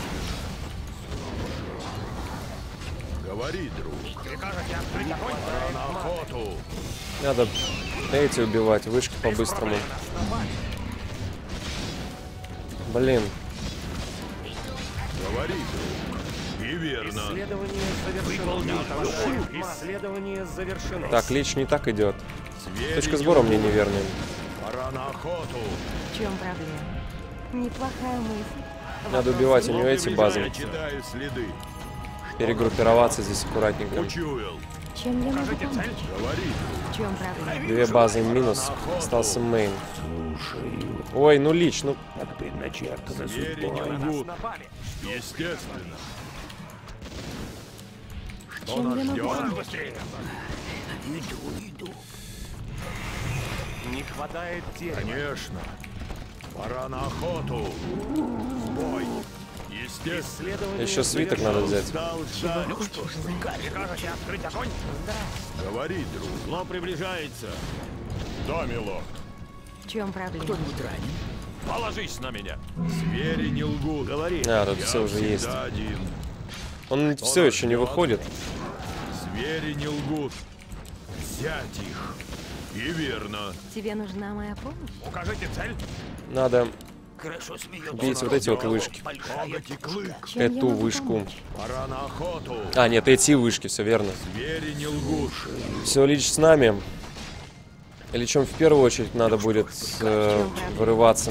Говори, друг. Прикажете открыть огонь? Пора на охоту. Надо эти убивать, вышки по-быстрому. Блин. Говори, друг. И верно. Исследование завершено. Исследование завершено. Так, Лич не так идет. Звери Точка не сбора мне лгут. неверная. Пора на охоту. В чем проблема? Неплохая мысль. Надо убивать у него эти базы. Я читаю следы. Перегруппироваться здесь аккуратненько. Учуял. Чем я могу помочь? Говори. В чем проблема? Две базы минус. Остался мейн. Ой, ну Лич, ну... Звери не лгут. Естественно. Что Чем нас я могу ждет? помочь? Быстрее. Иду, иду. Не хватает дерева. Конечно. Пора на охоту. Бой. Естественно. Исследование Еще свиток надо взять. Стал ждать. Прикажете открыть огонь? Говори, друг. Зло приближается. Да, милорд. В чем проблема? Положись на меня. Звери не лгут. Говори. А, тут Я все уже есть. всегда один. Он все еще не выходит. Звери не лгут. Взять их. И верно. Тебе нужна моя помощь? Укажите цель. Надо Хорошо смеется. бить вот эти вот вышки. Коготь и клык. Чем я Эту могу вышку. помочь? Пора на охоту. А, нет, эти вышки, все верно. Звери не лгут. Все, Лич с нами. Личом в первую очередь надо будет э, вырываться.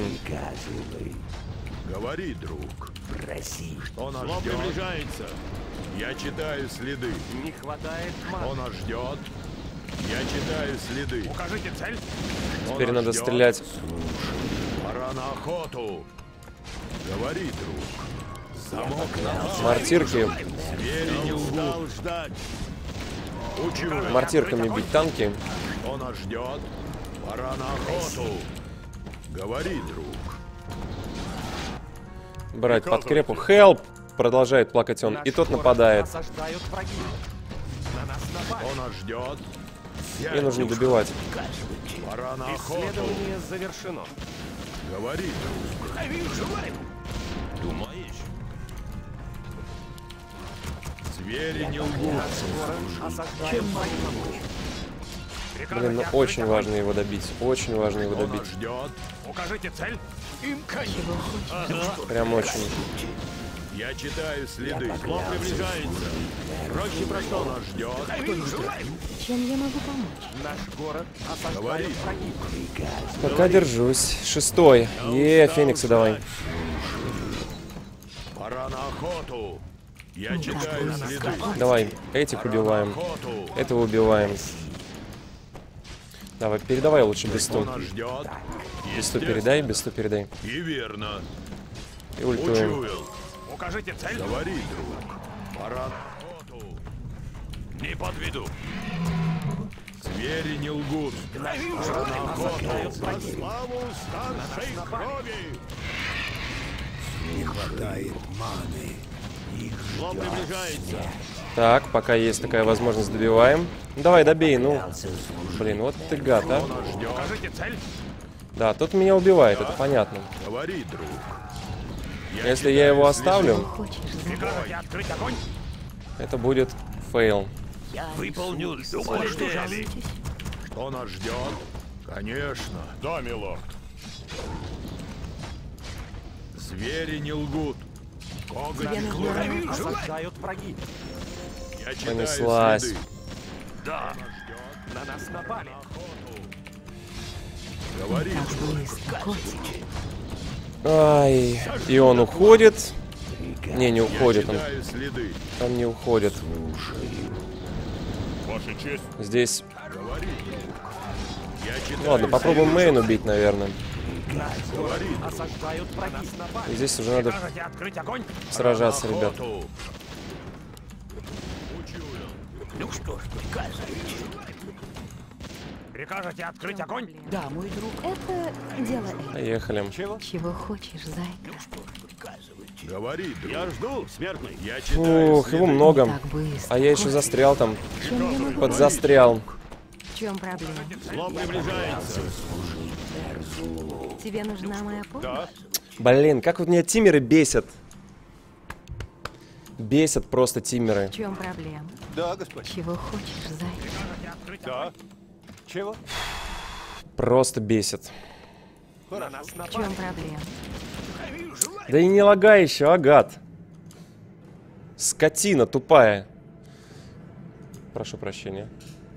Говори, друг. Проси. Что нас Зло ждет? приближается. Я читаю следы. Не хватает Что маны. нас ждет? Я читаю следы. Укажите цель. Что Теперь нас надо ждет? стрелять. Пора на охоту. Говори, друг. Замок на Мортирки. Звери не лгут. Устал ждать. Учуял. Мортирками бить танки. Что нас ждет? Пора на охоту. Говори, друг. Брать подкрепу. Хелп! Продолжает плакать он. И тот нападает. Осаждают враги. На нас напали. Что нас ждет? Мне нужно добивать. Пора на охоту. Исследование завершено. Говори, друг. Думаешь? Звери не лгут. Осаждают враги. Блин, ну очень важно его добить. Очень важно его Что добить. нас ждет? Укажите цель. Им конец. Прям очень. Я читаю следы. Зло приближается. Проще Что простого. нас ждет? Чем я могу помочь? Наш город Говори. осаждают враги. Пока держусь. Шестой. Е, Фениксы давай. Пора на охоту. Я читаю следы. Давай. Этих убиваем. Охоту. Этого убиваем. Давай, передавай лучше без Что сту. нас ждет? Без сту передай, без сту передай. И верно. И ультуем. Учуял. Укажите цель. Говори, друг. Пора на охоту. Не подведу. Звери не лгут. Пора на охоту. Славу старшей крови. Не хватает маны. Зло приближается. Так, пока есть такая возможность, добиваем. Давай, добей, ну. Блин, вот ты гад, а. Укажите цель. Да, тот меня убивает, это понятно. Говори, друг. Если я его оставлю, Прикажете открыть огонь? это будет фейл. Выполню Думали, что жаль. Что нас ждет? Конечно. Да, милорд. Звери не лгут. Коготь Тебе и нужна клык. моя помощь? осаждают враги. Я читаю Понеслась. следы. Да. На нас напали. Говори, друг. Быстро, котик. Ай, и он уходит. Не, не Я уходит он. читаю следы. Он не уходит. Ваша честь. Здесь... Говори, друг. Я читаю Ладно, попробуем следы. Мейн убить, наверное. Говори, друг. Осаждают враги. И здесь уже надо Прикажете открыть огонь? сражаться, На ребят. охоту. Учуял. Ну что ж, приказывайте. Прикажете открыть огонь? Да, мой друг. Это дело Эль. Поехали. Чего? Чего хочешь, зайка? Говори, друг. Я жду, смертный. Я читаю Ух, его следы. много. Так быстро. А я еще застрял там. Чем я могу Подзастрял. В чем проблема? Зло приближается. Тебе нужна моя помощь? Да. Блин, как вот меня тиммеры бесят. Бесят просто тиммеры. В чем проблема? Да, господин. Чего хочешь, зайка? Да. Чего? Просто бесят. На нас В напали. чем проблема? Да и не лагай еще, а гад. Скотина тупая. Прошу прощения.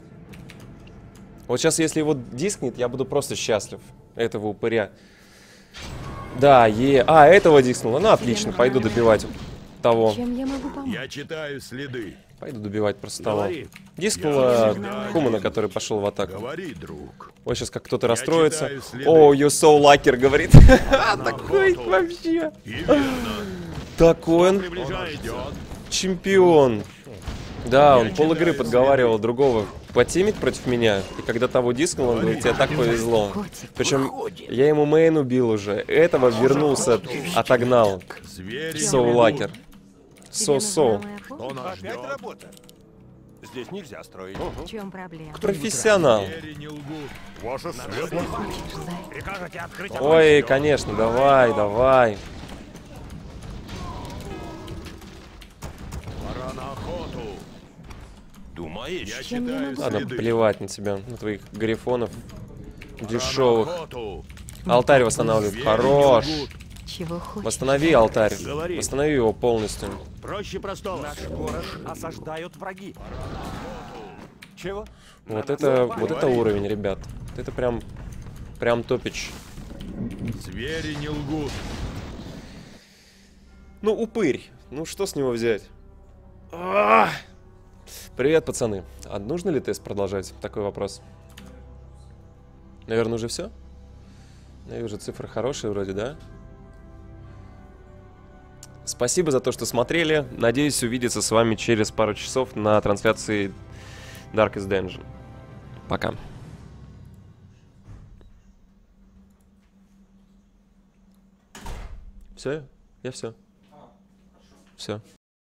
Вот сейчас, если его дискнет, я буду просто счастлив. Этого упыря. Да, е... А, этого дискнуло. Ну, отлично, пойду добивать того. Чем я могу помочь? Я читаю следы. Пойду добивать просто того. Говори. Дискнула Хумана, который пошел в атаку. Говори, друг. Ой, сейчас как кто-то расстроится. читаю следы. О, you so lucky, говорит. Такой охоту. вообще. И верно. Такой он Приближается. чемпион. Да, он пол игры подговаривал другого потимить против меня. И когда того дискнул, он говорит, тебе так повезло. Причем я ему мейн убил уже. Этого вернулся, отогнал. Звери So не lucky. лгут. So so. Кто нас Опять ждет? работа. Здесь нельзя строить. В чем проблема? Профессионал. Звери не лгут. Ваша светлость. Хочешь, зайка? Прикажете открыть огонь? Ой, конечно, давай, давай. Пора на охоту. Думаешь? Я Чем я читаю могу Надо следы. плевать на тебя, на твоих грифонов Пора на дешевых. охоту. Алтарь восстанавливает. Звери Хорош. не лгут. Чего хочешь? Восстанови алтарь. Говори. Восстанови его полностью. Проще простого. Наш город осаждают враги. Чего? Вот это, вот это уровень, ребят. Это прям, прям топич. Звери не лгут. Ну, упырь. Ну, что с него взять? Ах! Привет, пацаны. А нужно ли тест продолжать? Такой вопрос. Наверное, уже все? Я вижу, цифры хорошие вроде, да? Спасибо за то, что смотрели. Надеюсь увидеться с вами через пару часов на трансляции Darkest Dungeon. Пока. Все? Я все. Все.